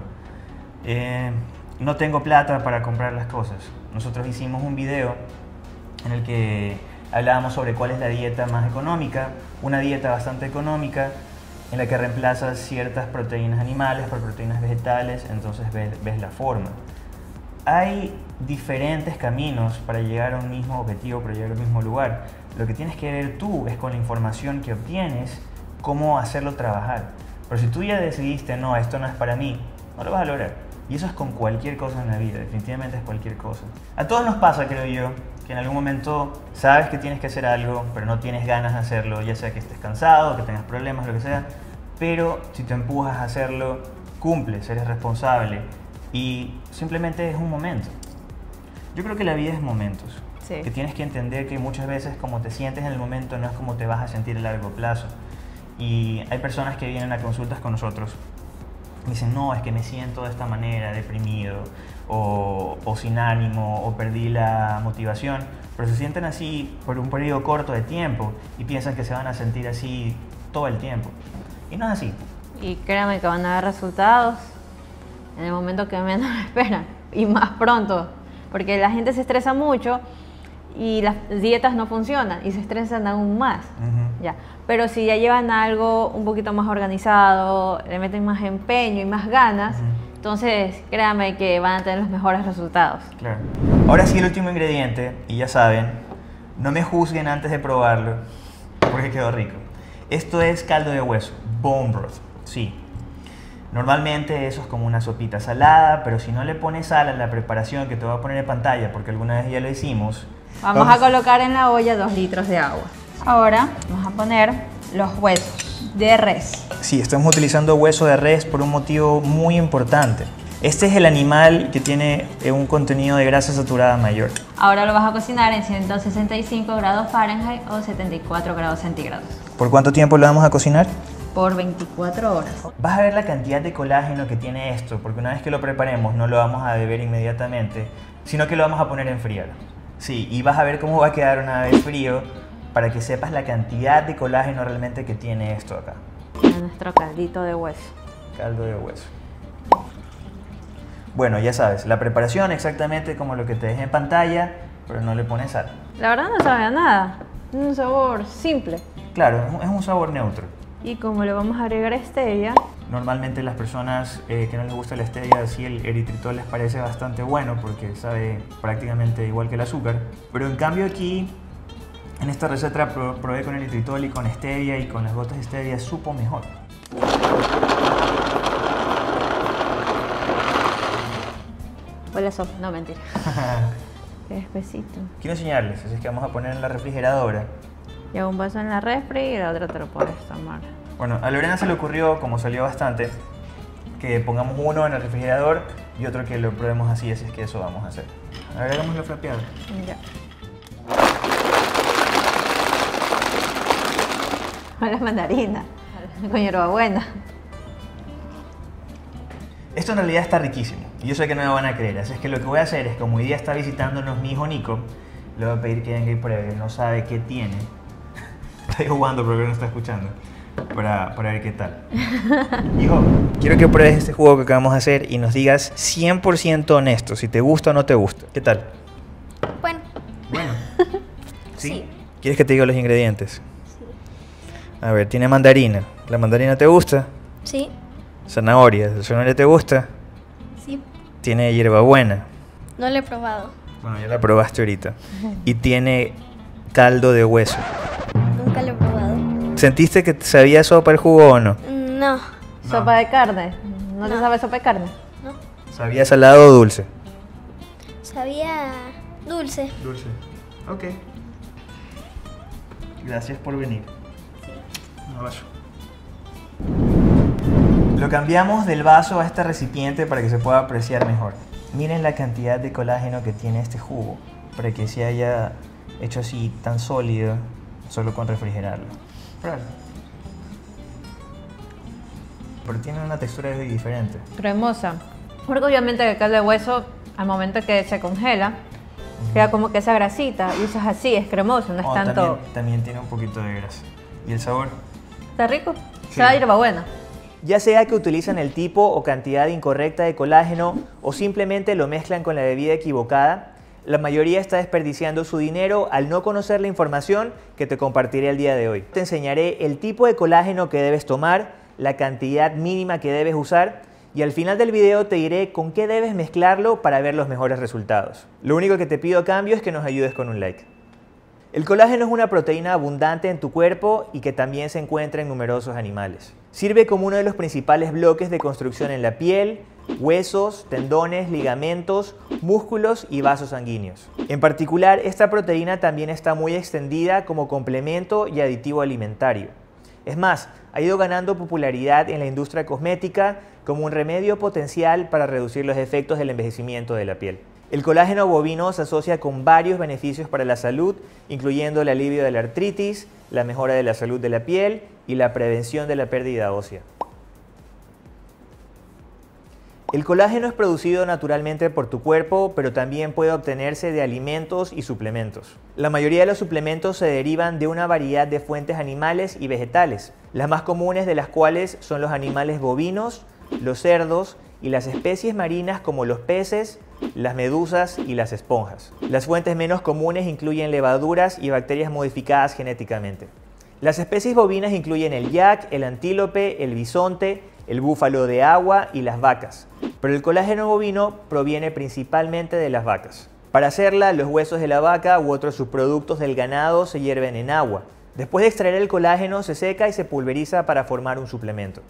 No tengo plata para comprar las cosas. Nosotros hicimos un video en el que hablábamos sobre cuál es la dieta más económica, una dieta bastante económica en la que reemplazas ciertas proteínas animales por proteínas vegetales, entonces ves la forma. Hay diferentes caminos para llegar a un mismo objetivo, para llegar al mismo lugar. Lo que tienes que ver tú es con la información que obtienes, cómo hacerlo trabajar. Pero si tú ya decidiste, no, esto no es para mí, no lo vas a lograr. Y eso es con cualquier cosa en la vida, definitivamente es cualquier cosa. A todos nos pasa, creo yo, que en algún momento sabes que tienes que hacer algo, pero no tienes ganas de hacerlo, ya sea que estés cansado, que tengas problemas, lo que sea. Pero si te empujas a hacerlo, cumples, eres responsable y simplemente es un momento. Yo creo que la vida es momentos. Sí. Que tienes que entender que muchas veces como te sientes en el momento no es como te vas a sentir a largo plazo. Y hay personas que vienen a consultas con nosotros y dicen, no, es que me siento de esta manera, deprimido, o sin ánimo, o perdí la motivación, pero se sienten así por un periodo corto de tiempo y piensan que se van a sentir así todo el tiempo. Y no es así. Y créanme que van a haber resultados en el momento que menos lo esperan y más pronto, porque la gente se estresa mucho y las dietas no funcionan y se estresan aún más. Ujú. Ya. Pero si ya llevan algo un poquito más organizado, le meten más empeño y más ganas, entonces créanme que van a tener los mejores resultados. Claro. Ahora sí, el último ingrediente, y ya saben, no me juzguen antes de probarlo, porque quedó rico. Esto es caldo de hueso, bone broth, sí. Normalmente eso es como una sopita salada, pero si no le pones sal a la preparación que te voy a poner en pantalla, porque alguna vez ya lo hicimos. Vamos a colocar en la olla 2 litros de agua. Ahora vamos a poner los huesos de res. Sí, estamos utilizando hueso de res por un motivo muy importante. Este es el animal que tiene un contenido de grasa saturada mayor. Ahora lo vas a cocinar en 165 grados Fahrenheit o 74 grados centígrados. ¿Por cuánto tiempo lo vamos a cocinar? Por 24 horas. Vas a ver la cantidad de colágeno que tiene esto, porque una vez que lo preparemos no lo vamos a beber inmediatamente, sino que lo vamos a poner a enfriar. Sí, y vas a ver cómo va a quedar una vez frío para que sepas la cantidad de colágeno realmente que tiene esto acá. Nuestro caldito de hueso. Caldo de hueso. Bueno, ya sabes, la preparación exactamente como lo que te dejé en pantalla, pero no le pones sal. La verdad no sabe a nada. Un sabor simple. Claro, es un sabor neutro. Y como le vamos a agregar stevia, Normalmente las personas que no les gusta la stevia, sí, el eritritol les parece bastante bueno porque sabe prácticamente igual que el azúcar. Pero en cambio aquí, en esta receta probé con eritritol y con stevia, y con las gotas de stevia supo mejor. huele a sopa. No, mentira. Qué espesito. Quiero enseñarles, así es que vamos a poner en la refrigeradora. Y hago un vaso en la refri y la otra te lo puedes tomar. Bueno, a Lorena se le ocurrió, como salió bastante, que pongamos uno en el refrigerador y otro que lo probemos así es que eso vamos a hacer. A ver, hagámoslo frapeado. Ya. Hola mandarina, con hierbabuena. Esto en realidad está riquísimo y yo sé que no me van a creer, así es que lo que voy a hacer es, como hoy día está visitándonos mi hijo Nico, le voy a pedir que venga y pruebe, él no sabe qué tiene. Estoy jugando pero él no está escuchando, para ver qué tal. Hijo, quiero que pruebes este jugo que acabamos de hacer y nos digas 100% honesto, si te gusta o no te gusta. ¿Qué tal? Bueno, Bueno. ¿Sí? Sí. ¿Quieres que te diga los ingredientes? A ver, tiene mandarina. ¿La mandarina te gusta? sí, Zanahoria. ¿La zanahoria te gusta? sí, Tiene hierbabuena. no lo he probado. Bueno, ya la probaste ahorita. Y tiene caldo de hueso. Nunca lo he probado. ¿Sentiste que te sabía sopa el jugo o no? No, Sopa de carne. ¿No te No. sabe sopa de carne? no. ¿Sabía salado o dulce? Sabía dulce. Dulce. Ok. Gracias por venir. Un vaso. Lo cambiamos del vaso a este recipiente para que se pueda apreciar mejor. Miren la cantidad de colágeno que tiene este jugo para que se haya hecho así tan sólido solo con refrigerarlo. Pruébalo. Pero tiene una textura diferente. Cremosa. Porque obviamente el caldo de hueso, al momento que se congela, queda como que esa grasita. Y eso es así, es cremoso, no es Oh, tanto... también tiene un poquito de grasa. ¿Y el sabor? ¿Está rico? Sí. Sabe a hierbabuena. Ya sea que utilizan el tipo o cantidad incorrecta de colágeno o simplemente lo mezclan con la bebida equivocada, la mayoría está desperdiciando su dinero al no conocer la información que te compartiré el día de hoy. Te enseñaré el tipo de colágeno que debes tomar, la cantidad mínima que debes usar y al final del video te diré con qué debes mezclarlo para ver los mejores resultados. Lo único que te pido a cambio es que nos ayudes con un like. El colágeno es una proteína abundante en tu cuerpo y que también se encuentra en numerosos animales. Sirve como uno de los principales bloques de construcción en la piel, huesos, tendones, ligamentos, músculos y vasos sanguíneos. En particular, esta proteína también está muy extendida como complemento y aditivo alimentario. Es más, ha ido ganando popularidad en la industria cosmética como un remedio potencial para reducir los efectos del envejecimiento de la piel. El colágeno bovino se asocia con varios beneficios para la salud, incluyendo el alivio de la artritis, la mejora de la salud de la piel y la prevención de la pérdida ósea. El colágeno es producido naturalmente por tu cuerpo, pero también puede obtenerse de alimentos y suplementos. La mayoría de los suplementos se derivan de una variedad de fuentes animales y vegetales, las más comunes de las cuales son los animales bovinos, los cerdos y las especies marinas como los peces, las medusas y las esponjas. Las fuentes menos comunes incluyen levaduras y bacterias modificadas genéticamente. Las especies bovinas incluyen el yak, el antílope, el bisonte, el búfalo de agua y las vacas, pero el colágeno bovino proviene principalmente de las vacas. Para hacerla, los huesos de la vaca u otros subproductos del ganado se hierven en agua. Después de extraer el colágeno, se seca y se pulveriza para formar un suplemento.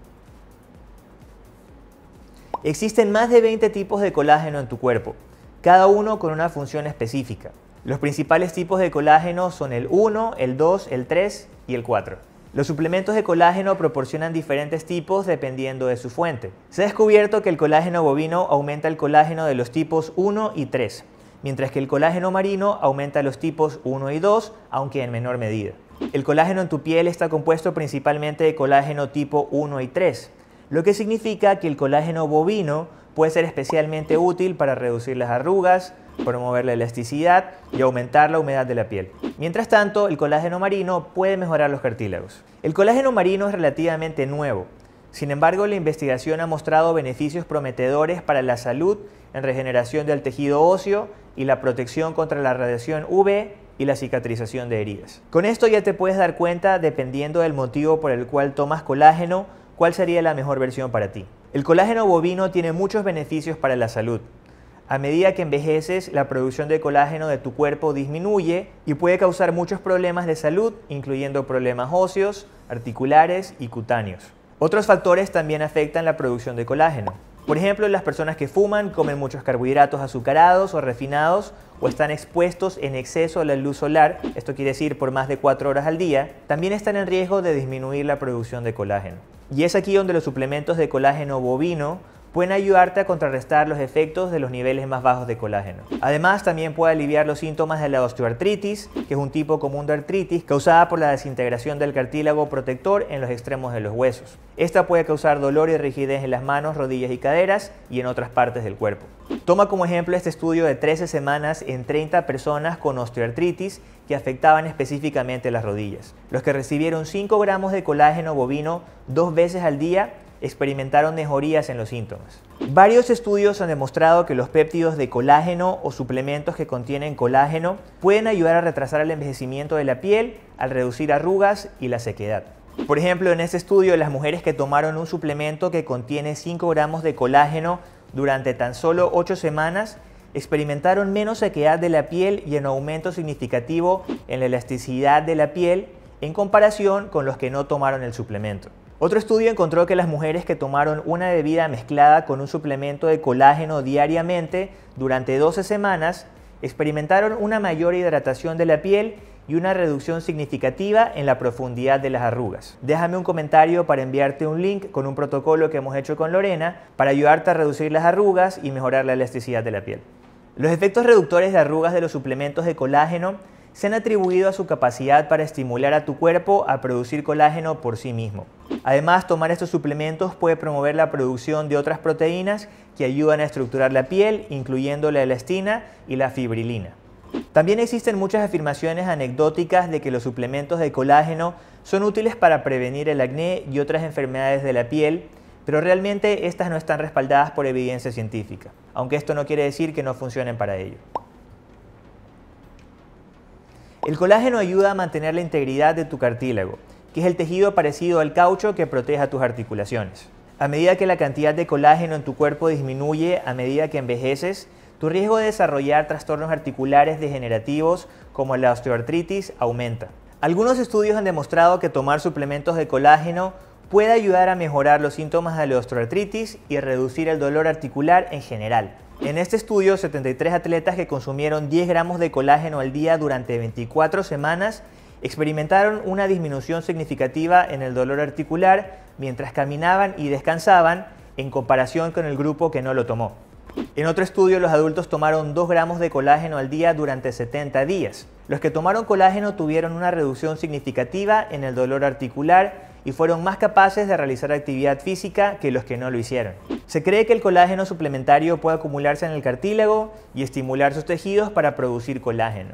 Existen más de 20 tipos de colágeno en tu cuerpo, cada uno con una función específica. Los principales tipos de colágeno son el 1, el 2, el 3 y el 4. Los suplementos de colágeno proporcionan diferentes tipos dependiendo de su fuente. Se ha descubierto que el colágeno bovino aumenta el colágeno de los tipos 1 y 3, mientras que el colágeno marino aumenta los tipos 1 y 2, aunque en menor medida. El colágeno en tu piel está compuesto principalmente de colágeno tipo 1 y 3, lo que significa que el colágeno bovino puede ser especialmente útil para reducir las arrugas, promover la elasticidad y aumentar la humedad de la piel. Mientras tanto, el colágeno marino puede mejorar los cartílagos. El colágeno marino es relativamente nuevo. Sin embargo, la investigación ha mostrado beneficios prometedores para la salud en regeneración del tejido óseo y la protección contra la radiación UV y la cicatrización de heridas. Con esto ya te puedes dar cuenta, dependiendo del motivo por el cual tomas colágeno, cuál sería la mejor versión para ti. El colágeno bovino tiene muchos beneficios para la salud. A medida que envejeces, la producción de colágeno de tu cuerpo disminuye y puede causar muchos problemas de salud, incluyendo problemas óseos, articulares y cutáneos. Otros factores también afectan la producción de colágeno. Por ejemplo, las personas que fuman, comen muchos carbohidratos azucarados o refinados o están expuestos en exceso a la luz solar, esto quiere decir por más de 4 horas al día, también están en riesgo de disminuir la producción de colágeno. Y es aquí donde los suplementos de colágeno bovino pueden ayudarte a contrarrestar los efectos de los niveles más bajos de colágeno. Además, también puede aliviar los síntomas de la osteoartritis, que es un tipo común de artritis causada por la desintegración del cartílago protector en los extremos de los huesos. Esta puede causar dolor y rigidez en las manos, rodillas y caderas y en otras partes del cuerpo. Toma como ejemplo este estudio de 13 semanas en 30 personas con osteoartritis que afectaban específicamente las rodillas. Los que recibieron 5 gramos de colágeno bovino 2 veces al día experimentaron mejorías en los síntomas. Varios estudios han demostrado que los péptidos de colágeno o suplementos que contienen colágeno pueden ayudar a retrasar el envejecimiento de la piel al reducir arrugas y la sequedad. Por ejemplo, en este estudio, las mujeres que tomaron un suplemento que contiene 5 gramos de colágeno durante tan solo 8 semanas experimentaron menos sequedad de la piel y un aumento significativo en la elasticidad de la piel en comparación con los que no tomaron el suplemento. Otro estudio encontró que las mujeres que tomaron una bebida mezclada con un suplemento de colágeno diariamente durante 12 semanas experimentaron una mayor hidratación de la piel y una reducción significativa en la profundidad de las arrugas. Déjame un comentario para enviarte un link con un protocolo que hemos hecho con Lorena para ayudarte a reducir las arrugas y mejorar la elasticidad de la piel. Los efectos reductores de arrugas de los suplementos de colágeno se han atribuido a su capacidad para estimular a tu cuerpo a producir colágeno por sí mismo. Además, tomar estos suplementos puede promover la producción de otras proteínas que ayudan a estructurar la piel, incluyendo la elastina y la fibrilina. También existen muchas afirmaciones anecdóticas de que los suplementos de colágeno son útiles para prevenir el acné y otras enfermedades de la piel, pero realmente estas no están respaldadas por evidencia científica, aunque esto no quiere decir que no funcionen para ello. El colágeno ayuda a mantener la integridad de tu cartílago, que es el tejido parecido al caucho que protege a tus articulaciones. A medida que la cantidad de colágeno en tu cuerpo disminuye a medida que envejeces, tu riesgo de desarrollar trastornos articulares degenerativos como la osteoartritis aumenta. Algunos estudios han demostrado que tomar suplementos de colágeno puede ayudar a mejorar los síntomas de la osteoartritis y reducir el dolor articular en general. En este estudio, 73 atletas que consumieron 10 gramos de colágeno al día durante 24 semanas experimentaron una disminución significativa en el dolor articular mientras caminaban y descansaban en comparación con el grupo que no lo tomó. En otro estudio, los adultos tomaron 2 gramos de colágeno al día durante 70 días. Los que tomaron colágeno tuvieron una reducción significativa en el dolor articular y fueron más capaces de realizar actividad física que los que no lo hicieron. Se cree que el colágeno suplementario puede acumularse en el cartílago y estimular sus tejidos para producir colágeno.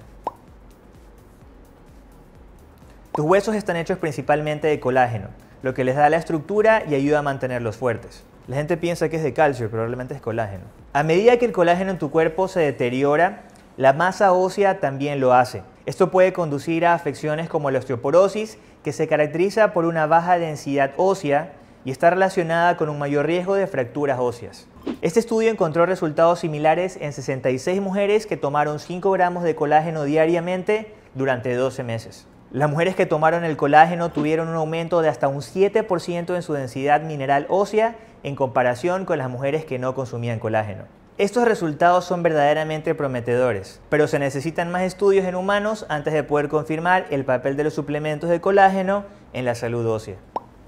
Tus huesos están hechos principalmente de colágeno, lo que les da la estructura y ayuda a mantenerlos fuertes. La gente piensa que es de calcio, pero realmente es colágeno. A medida que el colágeno en tu cuerpo se deteriora, la masa ósea también lo hace. Esto puede conducir a afecciones como la osteoporosis, que se caracteriza por una baja densidad ósea y está relacionada con un mayor riesgo de fracturas óseas. Este estudio encontró resultados similares en 66 mujeres que tomaron 5 gramos de colágeno diariamente durante 12 meses. Las mujeres que tomaron el colágeno tuvieron un aumento de hasta un 7% en su densidad mineral ósea en comparación con las mujeres que no consumían colágeno. Estos resultados son verdaderamente prometedores, pero se necesitan más estudios en humanos antes de poder confirmar el papel de los suplementos de colágeno en la salud ósea.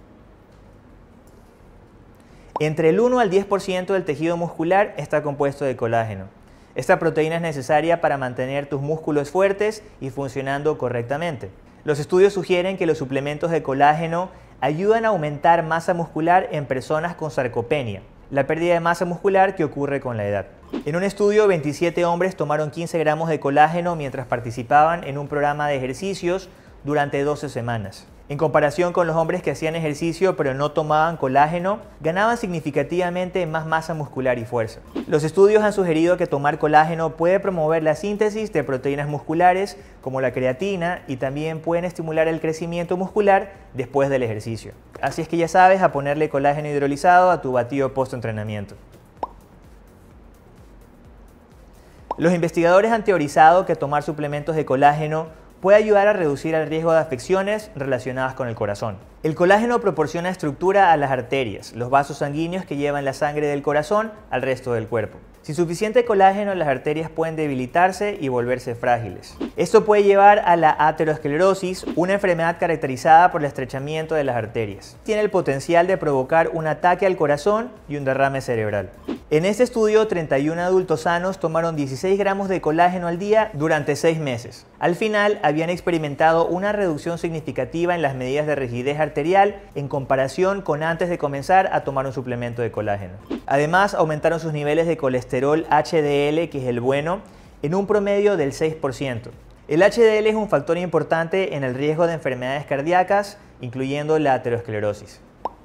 Entre el 1 al 10% del tejido muscular está compuesto de colágeno. Esta proteína es necesaria para mantener tus músculos fuertes y funcionando correctamente. Los estudios sugieren que los suplementos de colágeno ayudan a aumentar masa muscular en personas con sarcopenia, la pérdida de masa muscular que ocurre con la edad. En un estudio, 27 hombres tomaron 15 gramos de colágeno mientras participaban en un programa de ejercicios durante 12 semanas. En comparación con los hombres que hacían ejercicio pero no tomaban colágeno, ganaban significativamente más masa muscular y fuerza. Los estudios han sugerido que tomar colágeno puede promover la síntesis de proteínas musculares como la creatina y también pueden estimular el crecimiento muscular después del ejercicio. Así es que ya sabes, a ponerle colágeno hidrolizado a tu batido post-entrenamiento. Los investigadores han teorizado que tomar suplementos de colágeno puede ayudar a reducir el riesgo de afecciones relacionadas con el corazón. El colágeno proporciona estructura a las arterias, los vasos sanguíneos que llevan la sangre del corazón al resto del cuerpo. Sin suficiente colágeno, las arterias pueden debilitarse y volverse frágiles. Esto puede llevar a la aterosclerosis, una enfermedad caracterizada por el estrechamiento de las arterias. Tiene el potencial de provocar un ataque al corazón y un derrame cerebral. En este estudio, 31 adultos sanos tomaron 16 gramos de colágeno al día durante 6 meses. Al final, habían experimentado una reducción significativa en las medidas de rigidez arterial en comparación con antes de comenzar a tomar un suplemento de colágeno. Además, aumentaron sus niveles de colesterol HDL, que es el bueno, en un promedio del 6%. El HDL es un factor importante en el riesgo de enfermedades cardíacas, incluyendo la aterosclerosis.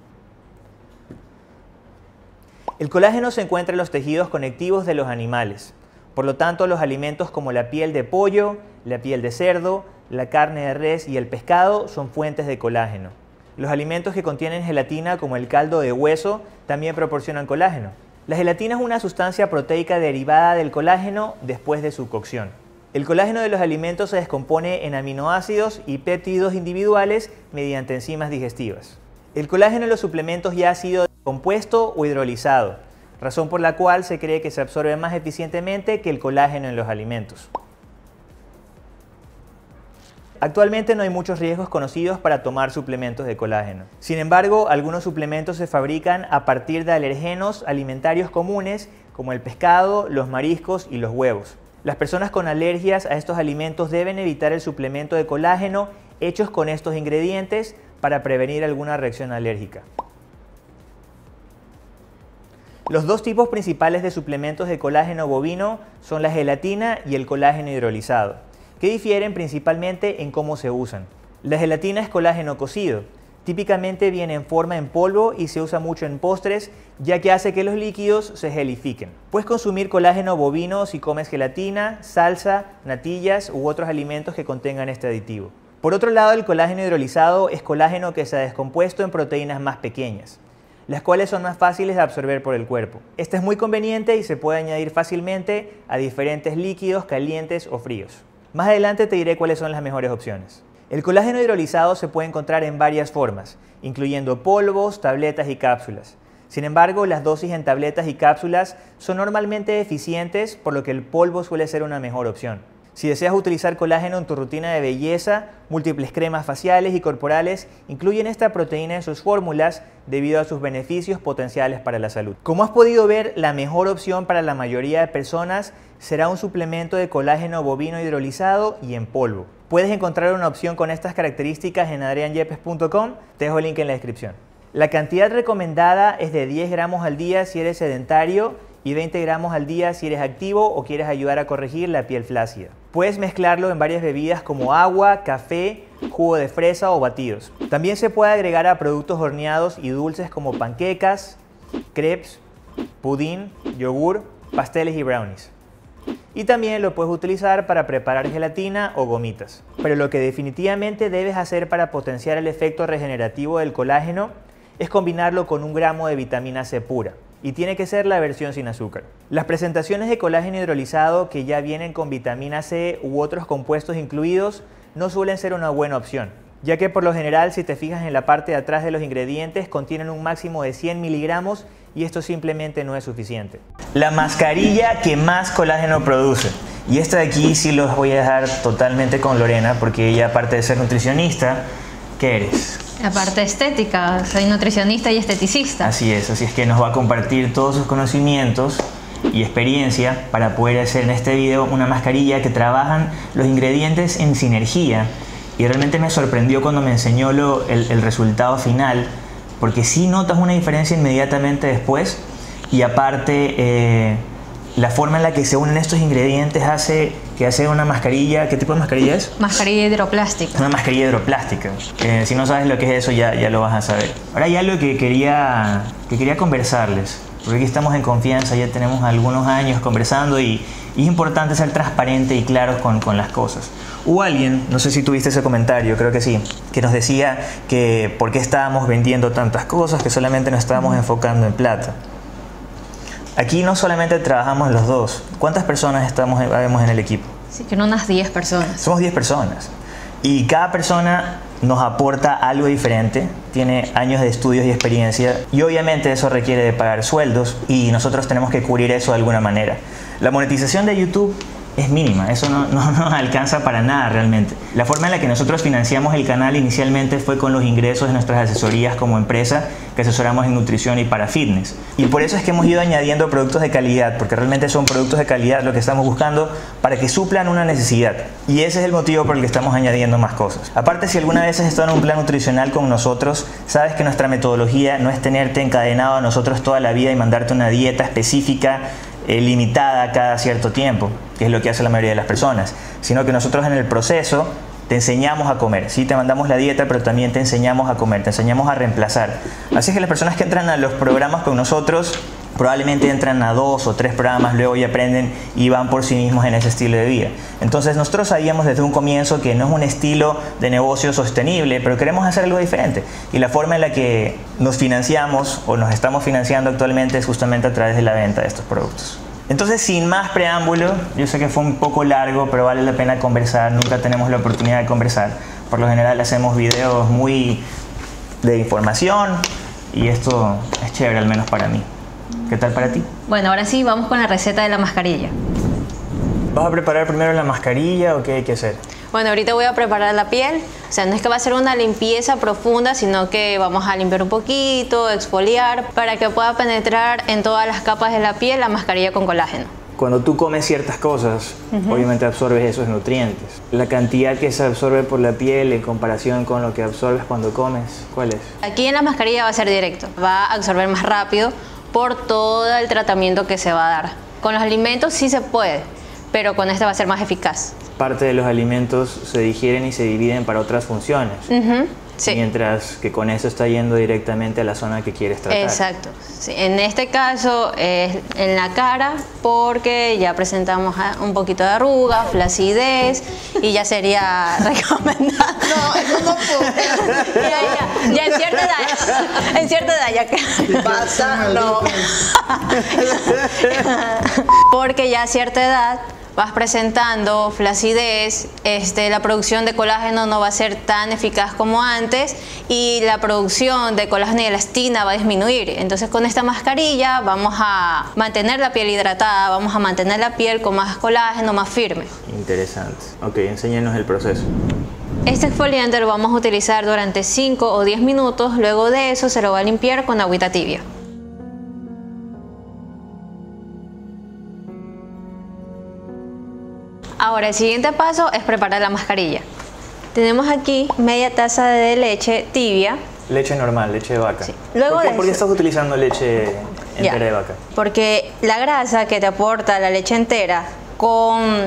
El colágeno se encuentra en los tejidos conectivos de los animales. Por lo tanto, los alimentos como la piel de pollo, la piel de cerdo, la carne de res y el pescado son fuentes de colágeno. Los alimentos que contienen gelatina, como el caldo de hueso, también proporcionan colágeno. La gelatina es una sustancia proteica derivada del colágeno después de su cocción. El colágeno de los alimentos se descompone en aminoácidos y péptidos individuales mediante enzimas digestivas. El colágeno en los suplementos ya ha sido descompuesto o hidrolizado, razón por la cual se cree que se absorbe más eficientemente que el colágeno en los alimentos. Actualmente no hay muchos riesgos conocidos para tomar suplementos de colágeno. Sin embargo, algunos suplementos se fabrican a partir de alergenos alimentarios comunes como el pescado, los mariscos y los huevos. Las personas con alergias a estos alimentos deben evitar el suplemento de colágeno hechos con estos ingredientes para prevenir alguna reacción alérgica. Los dos tipos principales de suplementos de colágeno bovino son la gelatina y el colágeno hidrolizado, que difieren principalmente en cómo se usan. La gelatina es colágeno cocido. Típicamente viene en forma en polvo y se usa mucho en postres, ya que hace que los líquidos se gelifiquen. Puedes consumir colágeno bovino si comes gelatina, salsa, natillas u otros alimentos que contengan este aditivo. Por otro lado, el colágeno hidrolizado es colágeno que se ha descompuesto en proteínas más pequeñas, las cuales son más fáciles de absorber por el cuerpo. Este es muy conveniente y se puede añadir fácilmente a diferentes líquidos calientes o fríos. Más adelante te diré cuáles son las mejores opciones. El colágeno hidrolizado se puede encontrar en varias formas, incluyendo polvos, tabletas y cápsulas. Sin embargo, las dosis en tabletas y cápsulas son normalmente eficientes, por lo que el polvo suele ser una mejor opción. Si deseas utilizar colágeno en tu rutina de belleza, múltiples cremas faciales y corporales incluyen esta proteína en sus fórmulas debido a sus beneficios potenciales para la salud. Como has podido ver, la mejor opción para la mayoría de personas será un suplemento de colágeno bovino hidrolizado y en polvo. Puedes encontrar una opción con estas características en adrianyepes.com, te dejo el link en la descripción. La cantidad recomendada es de 10 gramos al día si eres sedentario y 20 gramos al día si eres activo o quieres ayudar a corregir la piel flácida. Puedes mezclarlo en varias bebidas como agua, café, jugo de fresa o batidos. También se puede agregar a productos horneados y dulces como panquecas, crepes, pudín, yogur, pasteles y brownies. Y también lo puedes utilizar para preparar gelatina o gomitas. Pero lo que definitivamente debes hacer para potenciar el efecto regenerativo del colágeno es combinarlo con 1 gramo de vitamina C pura. Y tiene que ser la versión sin azúcar. Las presentaciones de colágeno hidrolizado que ya vienen con vitamina C u otros compuestos incluidos no suelen ser una buena opción, ya que por lo general, si te fijas en la parte de atrás de los ingredientes, contienen un máximo de 100 miligramos y esto simplemente no es suficiente. La mascarilla que más colágeno produce. Y esta de aquí sí los voy a dejar totalmente con Lorena, porque ella, aparte de ser nutricionista, ¿qué eres? Aparte estética, soy nutricionista y esteticista. Así es que nos va a compartir todos sus conocimientos y experiencia para poder hacer en este video una mascarilla que trabajan los ingredientes en sinergia. Y realmente me sorprendió cuando me enseñó el resultado final, porque sí notas una diferencia inmediatamente después, y aparte la forma en la que se unen estos ingredientes hace que hacer una mascarilla. ¿Qué tipo de mascarilla es? Mascarilla hidroplástica. Una mascarilla hidroplástica. Si no sabes lo que es eso, ya lo vas a saber. Ahora hay algo que quería conversarles, porque aquí estamos en confianza, ya tenemos algunos años conversando y es importante ser transparente y claros con las cosas. Hubo alguien, no sé si tuviste ese comentario, creo que sí, que nos decía que por qué estábamos vendiendo tantas cosas, que solamente nos estábamos enfocando en plata. Aquí no solamente trabajamos los dos. ¿Cuántas personas vemos en el equipo? Sí, que unas 10 personas. Somos 10 personas. Y cada persona nos aporta algo diferente, tiene años de estudios y experiencia, y obviamente eso requiere de pagar sueldos y nosotros tenemos que cubrir eso de alguna manera. La monetización de YouTube es mínima, eso no nos alcanza para nada realmente. La forma en la que nosotros financiamos el canal inicialmente fue con los ingresos de nuestras asesorías como empresa que asesoramos en nutrición y para fitness. Y por eso es que hemos ido añadiendo productos de calidad, porque realmente son productos de calidad lo que estamos buscando para que suplan una necesidad. Y ese es el motivo por el que estamos añadiendo más cosas. Aparte, si alguna vez has estado en un plan nutricional con nosotros, sabes que nuestra metodología no es tenerte encadenado a nosotros toda la vida y mandarte una dieta específica limitada cada cierto tiempo, que es lo que hace la mayoría de las personas, sino que nosotros en el proceso te enseñamos a comer. Sí, te mandamos la dieta, pero también te enseñamos a comer, te enseñamos a reemplazar. Así que las personas que entran a los programas con nosotros probablemente entran a 2 o 3 programas, luego ya aprenden y van por sí mismos en ese estilo de vida. Entonces nosotros sabíamos desde un comienzo que no es un estilo de negocio sostenible, pero queremos hacer algo diferente. Y la forma en la que nos financiamos o nos estamos financiando actualmente es justamente a través de la venta de estos productos. Entonces, sin más preámbulo, yo sé que fue un poco largo, pero vale la pena conversar. Nunca tenemos la oportunidad de conversar. Por lo general hacemos videos muy de información y esto es chévere, al menos para mí. ¿Qué tal para ti? Bueno, ahora sí, vamos con la receta de la mascarilla. ¿Vas a preparar primero la mascarilla o qué hay que hacer? Bueno, ahorita voy a preparar la piel. O sea, no es que va a ser una limpieza profunda, sino que vamos a limpiar un poquito, exfoliar, para que pueda penetrar en todas las capas de la piel la mascarilla con colágeno. Cuando tú comes ciertas cosas, obviamente absorbes esos nutrientes. La cantidad que se absorbe por la piel en comparación con lo que absorbes cuando comes, ¿cuál es? Aquí en la mascarilla va a ser directo. Va a absorber más rápido por todo el tratamiento que se va a dar. Con los alimentos sí se puede, pero con este va a ser más eficaz. Parte de los alimentos se digieren y se dividen para otras funciones. Sí. Mientras que con eso está yendo directamente a la zona que quieres tratar. Exacto. Sí. En este caso es en la cara, porque ya presentamos un poquito de arruga, flacidez, y ya sería recomendado. No, eso no puedo. Ya en cierta edad ya que Pasa, no. porque ya a cierta edad vas presentando flacidez, la producción de colágeno no va a ser tan eficaz como antes y la producción de colágeno y elastina va a disminuir. Entonces con esta mascarilla vamos a mantener la piel hidratada, vamos a mantener la piel con más colágeno, más firme. Interesante. Ok, enséñanos el proceso. Este exfoliante lo vamos a utilizar durante 5 o 10 minutos, luego de eso se lo va a limpiar con agüita tibia. Ahora el siguiente paso es preparar la mascarilla. Tenemos aquí media taza de leche tibia. Leche normal, leche de vaca. Sí. Luego ¿Por qué estás utilizando leche entera de vaca? Porque la grasa que te aporta la leche entera con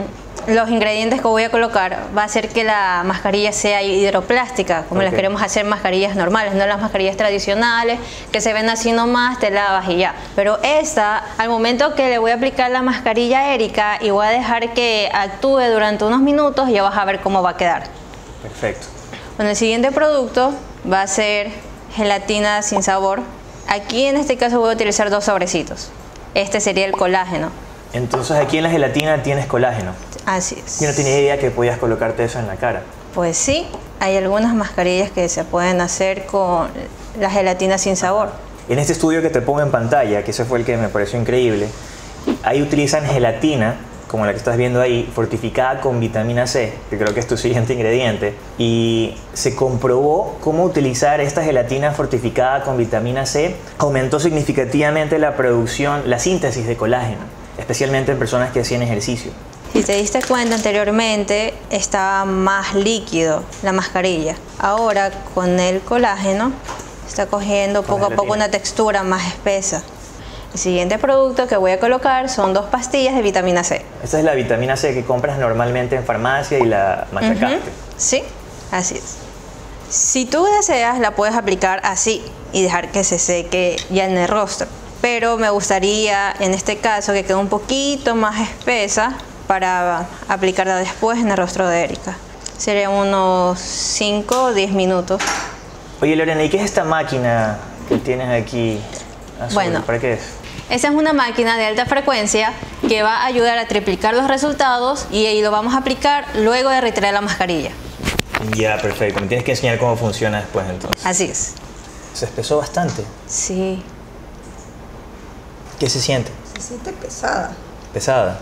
los ingredientes que voy a colocar va a hacer que la mascarilla sea hidroplástica, como las queremos hacer mascarillas normales, no las mascarillas tradicionales que se ven así nomás, te lavas y ya. Pero esta, al momento que le voy a aplicar la mascarilla a Erika y voy a dejar que actúe durante unos minutos, ya vas a ver cómo va a quedar. Perfecto. Bueno, el siguiente producto va a ser gelatina sin sabor. Aquí en este caso voy a utilizar 2 sobrecitos. Este sería el colágeno. Entonces aquí en la gelatina tienes colágeno. Así es. Yo no tenía idea que podías colocarte eso en la cara. Pues sí, hay algunas mascarillas que se pueden hacer con la gelatina sin sabor. En este estudio que te pongo en pantalla, que ese fue el que me pareció increíble, ahí utilizan gelatina, como la que estás viendo ahí, fortificada con vitamina C, que creo que es tu siguiente ingrediente, y se comprobó cómo utilizar esta gelatina fortificada con vitamina C aumentó significativamente la producción, la síntesis de colágeno, especialmente en personas que hacían ejercicio. Si te diste cuenta anteriormente, estaba más líquido la mascarilla. Ahora con el colágeno está cogiendo poco a poco una textura más espesa. El siguiente producto que voy a colocar son 2 pastillas de vitamina C. Esta es la vitamina C que compras normalmente en farmacia y la machacaste. Sí, así es. Si tú deseas, la puedes aplicar así y dejar que se seque ya en el rostro. Pero me gustaría, en este caso, que quede un poquito más espesa para aplicarla después en el rostro de Erika. Serían unos 5 o 10 minutos. Oye, Lorena, ¿y qué es esta máquina que tienes aquí azul? Bueno, ¿para qué es? Esa es una máquina de alta frecuencia que va a ayudar a triplicar los resultados y lo vamos a aplicar luego de retirar la mascarilla. Ya, perfecto. Me tienes que enseñar cómo funciona después entonces. Así es. Se espesó bastante. Sí. ¿Qué se siente? Se siente pesada. ¿Pesada?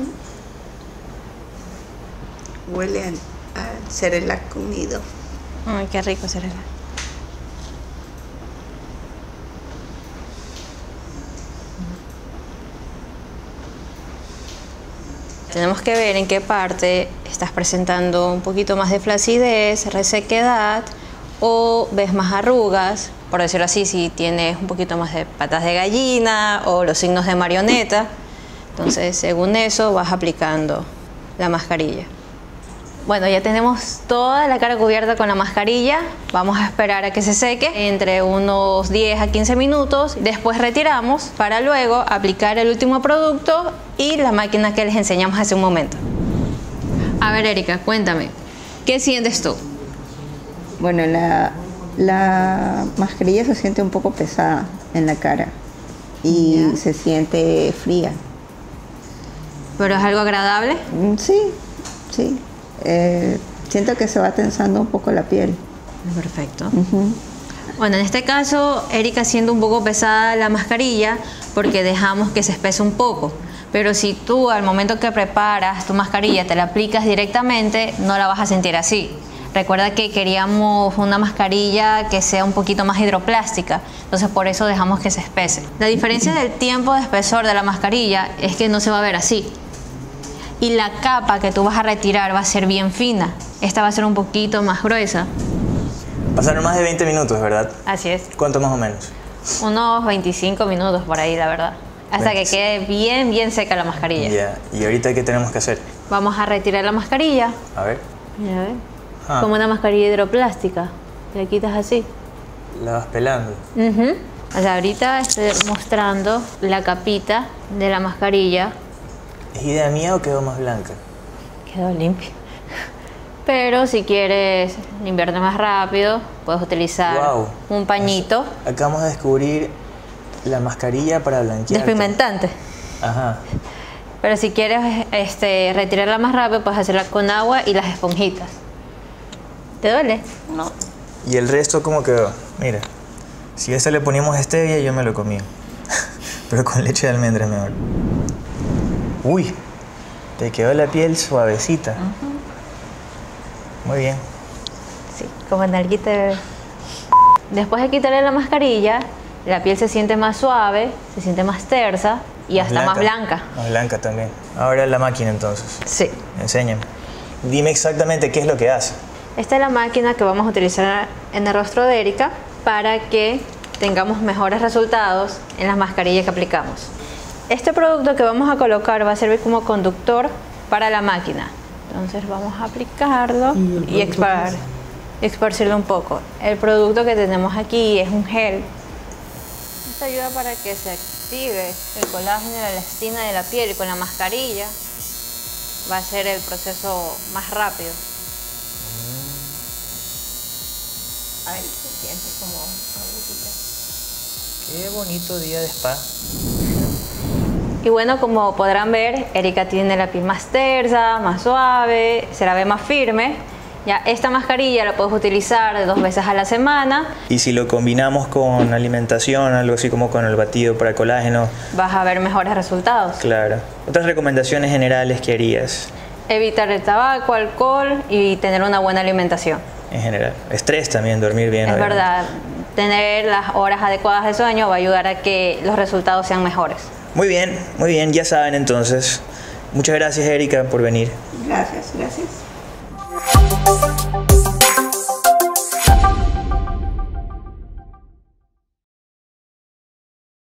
Huele a cerelac comido. Ay, qué rico será. Tenemos que ver en qué parte estás presentando un poquito más de flacidez, resequedad o ves más arrugas, por decirlo así, si tienes un poquito más de patas de gallina o los signos de marioneta. Entonces, según eso, vas aplicando la mascarilla. Bueno, ya tenemos toda la cara cubierta con la mascarilla. Vamos a esperar a que se seque entre unos 10 a 15 minutos. Después retiramos para luego aplicar el último producto y la máquina que les enseñamos hace un momento. A ver, Erika, cuéntame, ¿qué sientes tú? Bueno, la mascarilla se siente un poco pesada en la cara y se siente fría. ¿Pero es algo agradable? Sí, sí. Siento que se va tensando un poco la piel. Perfecto. Bueno, en este caso, Erika siente un poco pesada la mascarilla porque dejamos que se espese un poco. Pero si tú al momento que preparas tu mascarilla te la aplicas directamente, no la vas a sentir así. Recuerda que queríamos una mascarilla que sea un poquito más hidroplástica, entonces por eso dejamos que se espese. La diferencia del tiempo de espesor de la mascarilla es que no se va a ver así. Y la capa que tú vas a retirar va a ser bien fina. Esta va a ser un poquito más gruesa. Pasaron más de 20 minutos, ¿verdad? Así es. ¿Cuánto más o menos? Unos 25 minutos por ahí, la verdad. Hasta que quede bien, bien seca la mascarilla. Ya. ¿Y ahorita qué tenemos que hacer? Vamos a retirar la mascarilla. A ver. Mira, a ver. Como una mascarilla hidroplástica. La quitas así. La vas pelando. O sea, ahorita estoy mostrando la capita de la mascarilla. ¿Es idea mía o quedó más blanca? Quedó limpia. Pero si quieres limpiarte más rápido, puedes utilizar un pañito. Acabamos de descubrir la mascarilla para blanquear. Despigmentante. Ajá. Pero si quieres retirarla más rápido, puedes hacerla con agua y las esponjitas. ¿Te duele? No. ¿Y el resto cómo quedó? Mira, si a esta le poníamos stevia, yo me lo comí. Pero con leche de almendra mejor. Uy, te quedó la piel suavecita. Muy bien. Sí, como nalguita de bebé. Después de quitarle la mascarilla, la piel se siente más suave, se siente más tersa y hasta más blanca. Más blanca también. Ahora la máquina entonces. Sí. Enséñame. Dime exactamente qué es lo que hace. Esta es la máquina que vamos a utilizar en el rostro de Erika para que tengamos mejores resultados en las mascarillas que aplicamos. Este producto que vamos a colocar va a servir como conductor para la máquina. Entonces vamos a aplicarlo y esparcirlo un poco. El producto que tenemos aquí es un gel. Esto ayuda para que se active el colágeno y la elastina de la piel, y con la mascarilla va a ser el proceso más rápido. Ay, se siente como agujita. Qué bonito día de spa. Y bueno, como podrán ver, Erika tiene la piel más tersa, más suave, se la ve más firme. Ya esta mascarilla la puedes utilizar de 2 veces a la semana. Y si lo combinamos con alimentación, algo así como con el batido para colágeno, Vas a ver mejores resultados. claro. Otras recomendaciones generales que harías Evitar el tabaco, alcohol y tener una buena alimentación. en general. Estrés también, dormir bien. Es obviamente. verdad, tener las horas adecuadas de sueño va a ayudar a que los resultados sean mejores. Muy bien, ya saben entonces. Muchas gracias, Erika, por venir. Gracias, gracias.